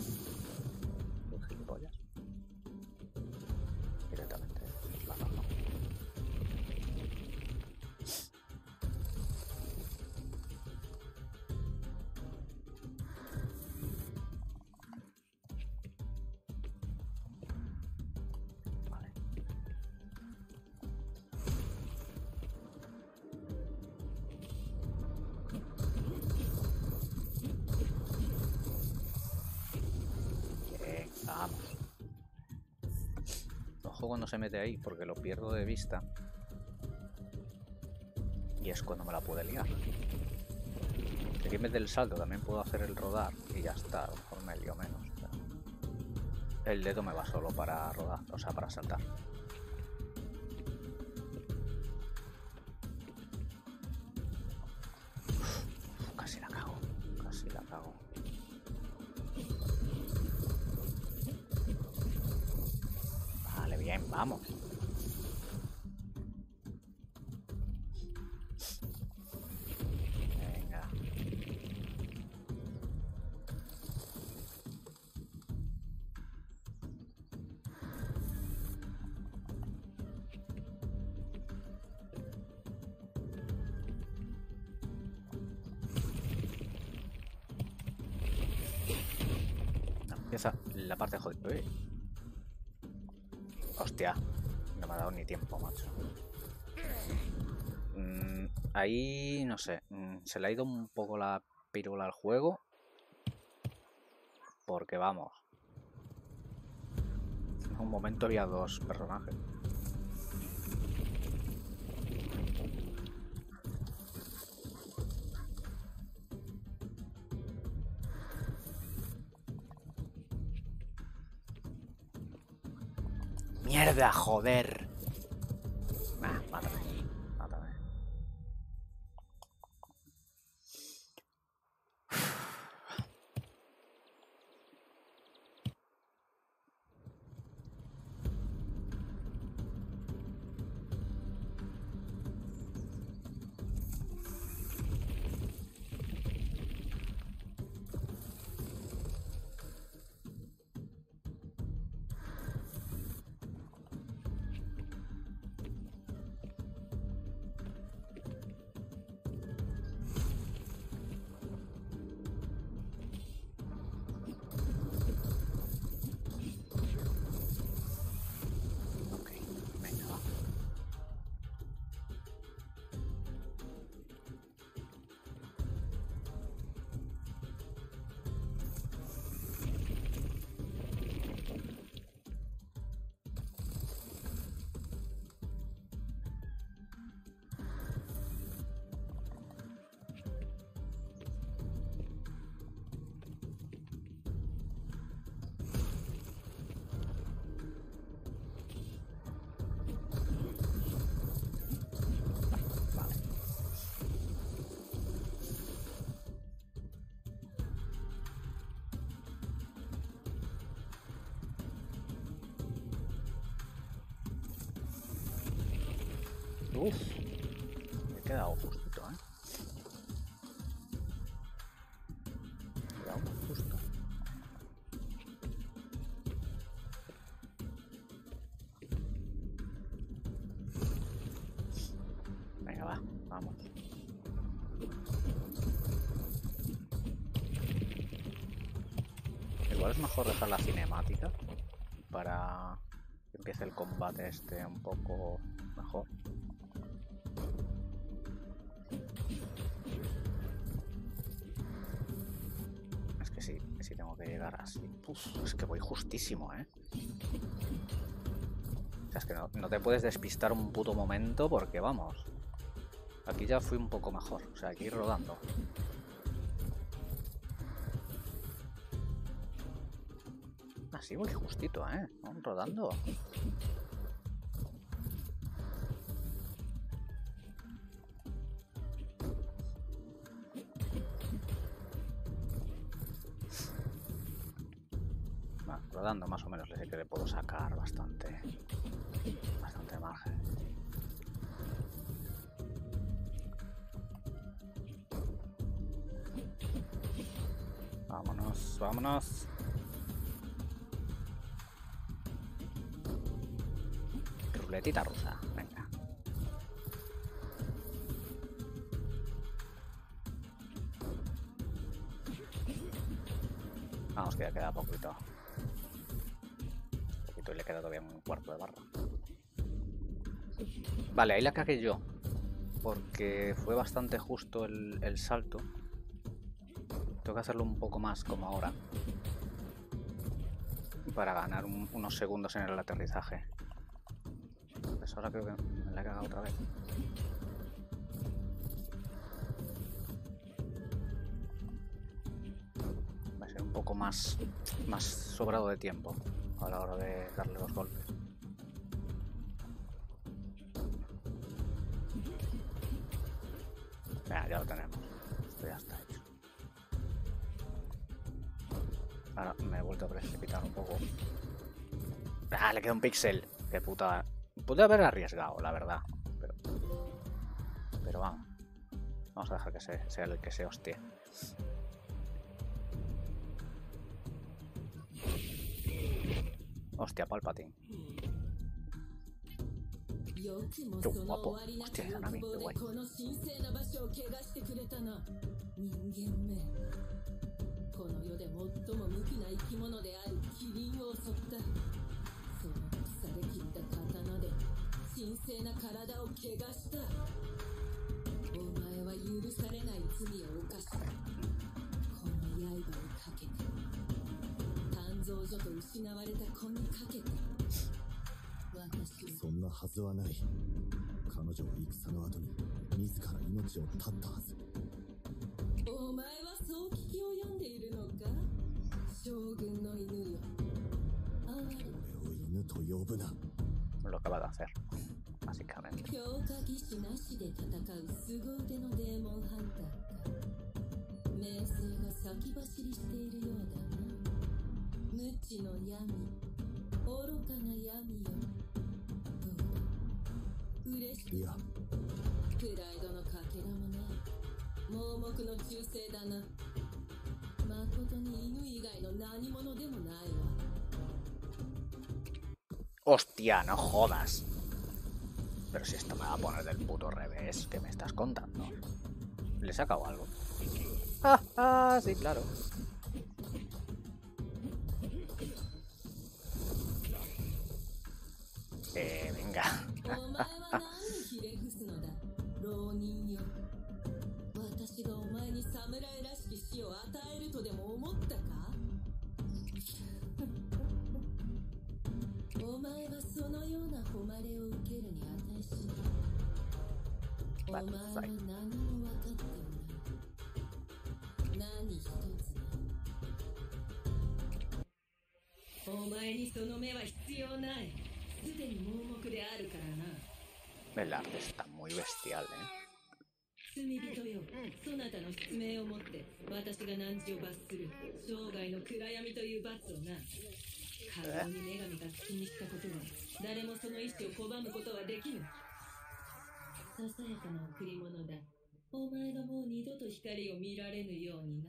Vamos. Ojo cuando se mete ahí, porque lo pierdo de vista. Y es cuando me la puede liar. Aquí en vez del salto también puedo hacer el rodar y ya está, a lo mejor me lío menos. Pero el dedo me va solo para rodar, o sea, para saltar. Uf, casi la cago, casi la cago. Vale, bien, vamos. Venga. No, empieza la parte jodida. Uy. Hostia, no me ha dado ni tiempo, macho. Mm, ahí, no sé, mm, se le ha ido un poco la pirula al juego. Porque vamos. En un momento había dos personajes. ¡Mierda, joder! Nah, mátame. Mátame. Uf, me he quedado justito, ¿eh? Me he quedado justo. Venga, va, vamos. Igual es mejor dejar la cinemática para que empiece el combate este un poco mejor. Así. Uf, es que voy justísimo, ¿eh? O sea, es que no, no te puedes despistar un puto momento porque, vamos, aquí ya fui un poco mejor. O sea, aquí rodando. Así voy justito, ¿eh? ¿No? Rodando. Rodando más o menos le sé que le puedo sacar bastante bastante margen. Vámonos, vámonos. Ruletita rusa, venga. Vamos, que ya queda poquito. Y le queda todavía un cuarto de barra. Vale, ahí la cagué yo, porque fue bastante justo el, el salto. Tengo que hacerlo un poco más como ahora para ganar un, unos segundos en el aterrizaje. Pues ahora creo que me la he cagado otra vez. Va a ser un poco más, más sobrado de tiempo a la hora de darle los golpes. Ya, ya lo tenemos. Esto ya está hecho. Ahora me he vuelto a precipitar un poco. Ah, le queda un píxel. Qué puta. Pude haber arriesgado, la verdad. Pero, pero vamos. Vamos a dejar que sea, sea el que se hostie. Hostia, Palpatine. Qué guapo. Hostia, Nami, qué guay. lo acaba de hacer, básicamente. 強化技師なしで戦う凄腕のデーモンハンターか。名声が先走りしているようだな。無知の闇、愚かな闇よ。どうだ、嬉しくいや、 プライドのかけらもない盲目の忠誠だな。誠に犬以外の何者でもないわ。 Hostia, no jodas. Pero si esto me va a poner del puto revés, ¿qué me estás contando? ¿Le he sacado algo? Ah, ah, sí, claro. Eh, venga. お前は何にひれ伏すのだ、浪人よ。私がお前に侍らしき死を与えるとでも思ったか？お前はそのような誉れを受けるに値しない。お前は何も分かっておらん。何一つな。お前にその目は必要ない。すでに盲目であるからな。 El arte está muy bestial, ¿eh? 罪人よ、そなたの失明をもって私が汝を罰する生涯の暗闇という罰をな。過剰に女神が口にしたことは誰もその意志を拒むことはできぬ。ささやかな贈り物だ。お前がもう二度と光を見られぬようにな。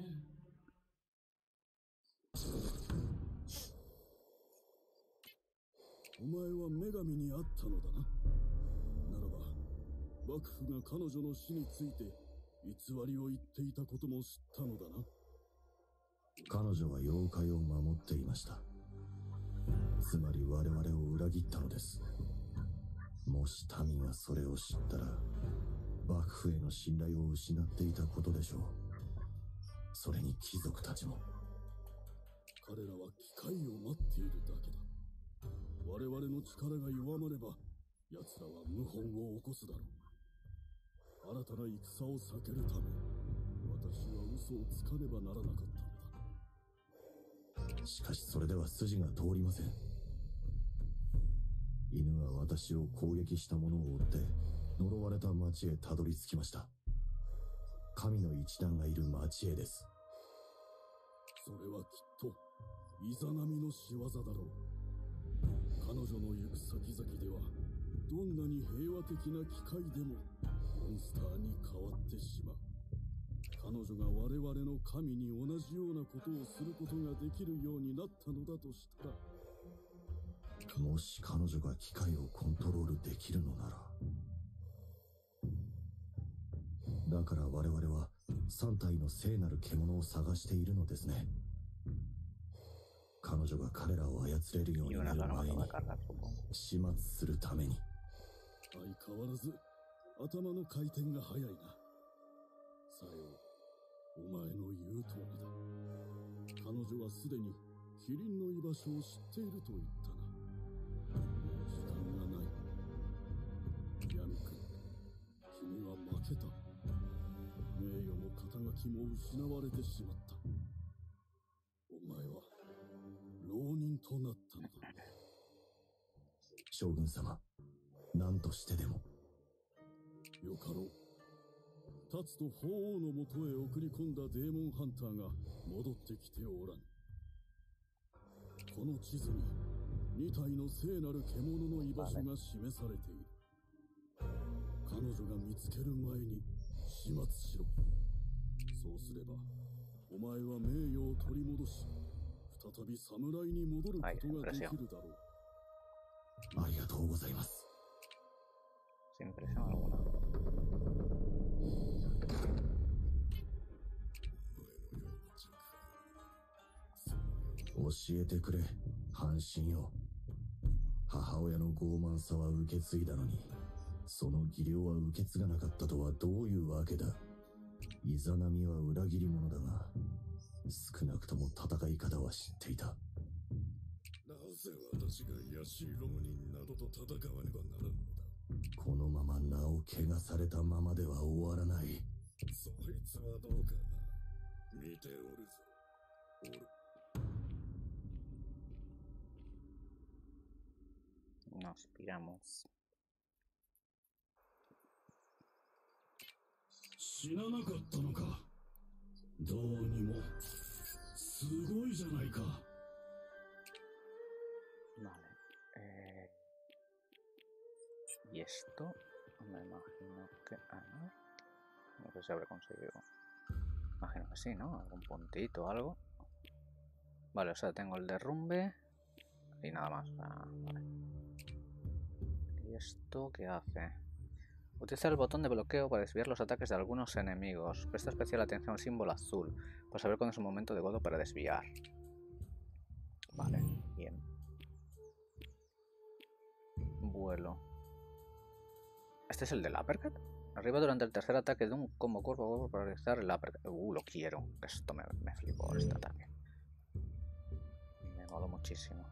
お前は女神に会ったのだな。ならば幕府が彼女の死について偽りを言っていたことも知ったのだな。 彼女は妖怪を守っていました。つまり我々を裏切ったのです。もし民がそれを知ったら幕府への信頼を失っていたことでしょう。それに貴族たちも。 彼らは機会を待っているだけだ。我々の力が弱まれば奴らは謀反を起こすだろう。新たな戦を避けるため私は嘘をつかねばならなかったのだ。 しかしそれでは筋が通りません。犬は私を攻撃した者を追って呪われた町へたどり着きました。神の一団がいる町へです。 それはきっとイザナミの仕業だろう。彼女の行く先々ではどんなに平和的な機械でもモンスターに変わってしまう。彼女が我々の神に同じようなことをすることができるようになったのだとしたら、 もし彼女が機械をコントロールできるのなら。だから我々は三体の聖なる獣を探しているのですね。彼女が彼らを操れるようになる前に始末するために。 相変わらず頭の回転が速いな。さよう、お前の言う通りだ。彼女はすでにキリンの居場所を知っていると言ったな。もう時間がない。ヤミ君、君は負けた。名誉も肩書きも失われてしまった。お前は浪人となったのだ。 将軍様、何としてでも。 よかろう。立つと法王のもとへ送り込んだデーモンハンターが戻ってきておらん。この地図にに体の聖なる獣の居場所が示されている。彼女が見つける前に始末しろ。そうすればお前は名誉を取り戻し、再び侍に戻ることができるだろう。 ありがとうございます。 Sin presión alguna. 教えてくれ、半身よ。母親の傲慢さは受け継いだのに、その技量は受け継がなかったとはどういうわけだ。イザナミは裏切り者だが、少なくとも戦い方は知っていた。 なぜ私が卑しい浪人などと戦わねばならんのだ。 このまま名を汚されたままでは終わらない。 そいつはどうかな。見ておるぞ。おる。 Nos piramos. 死ななかったのか。どうにもすごいじゃないか。 Vale. Eh... ¿Y esto? Me imagino que... Ah, no. No sé si habré conseguido. Imagino que sí, ¿no? Algún puntito o algo. Vale, o sea, tengo el derrumbe y nada más. Ah, vale. ¿Y esto qué hace? Utiliza el botón de bloqueo para desviar los ataques de algunos enemigos. Presta especial atención al símbolo azul para saber cuándo es un momento adecuado para desviar. Vale, bien. Vuelo. ¿Este es el del uppercut? Arriba durante el tercer ataque de un combo cuerpo a cuerpo para realizar el uppercut. Uh, lo quiero. Esto me, me flipó este ataque. Me moló muchísimo.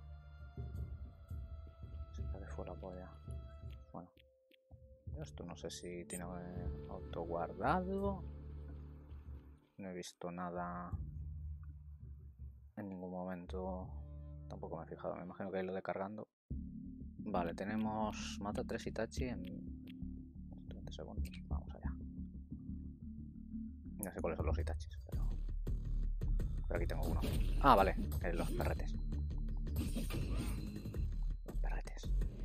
Se me fue la polla. Bueno. Esto no sé si tiene auto guardado. No he visto nada en ningún momento. Tampoco me he fijado. Me imagino que hay lo de cargando. Vale, tenemos mata tres Itachi en treinta segundos. Vamos allá. No sé cuáles son los Itachis, pero... pero aquí tengo uno. Ah, vale, eh, los perretes. Los perretes.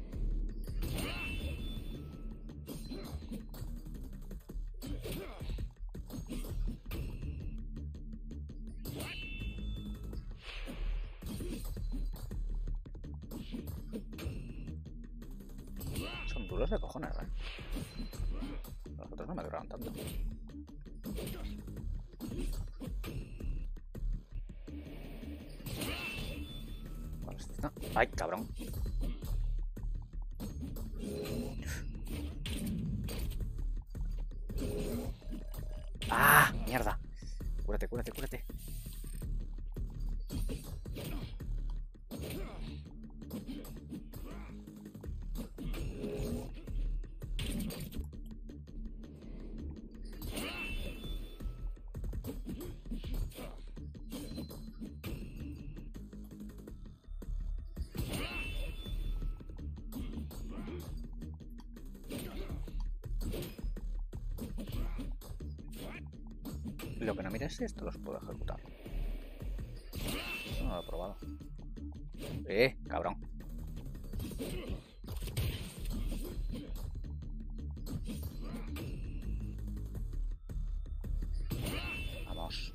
Son duros de cojones, ¿eh? Los otros no me duraron tanto. Vale, este está... ¡Ay, cabrón! ¡Ah! ¡Mierda! Cúrate, cúrate, cúrate. Lo que no mires es si esto los puedo ejecutar. No lo he probado. ¡Eh, cabrón! Vamos.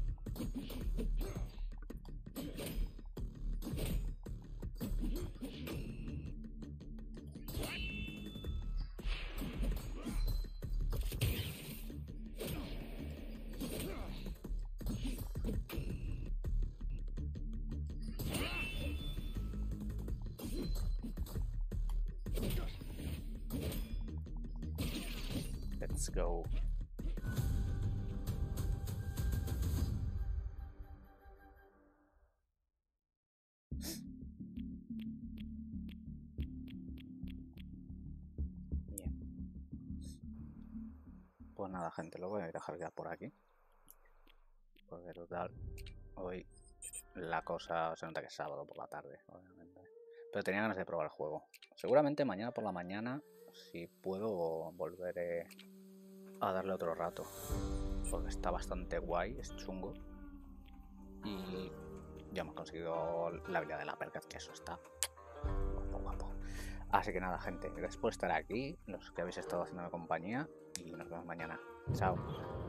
Let's go. Bien. Pues nada, gente, lo voy a dejar ya por aquí. Porque total, hoy la cosa se nota que es sábado por la tarde, obviamente. Pero tenía ganas de probar el juego. Seguramente mañana por la mañana, si puedo, volveré a darle otro rato. Porque está bastante guay, es chungo. Y ya hemos conseguido la habilidad de la uppercut, que eso está guapo, guapo. Así que nada, gente, gracias por estar aquí, los que habéis estado haciéndome compañía. Y nos vemos mañana. Chao.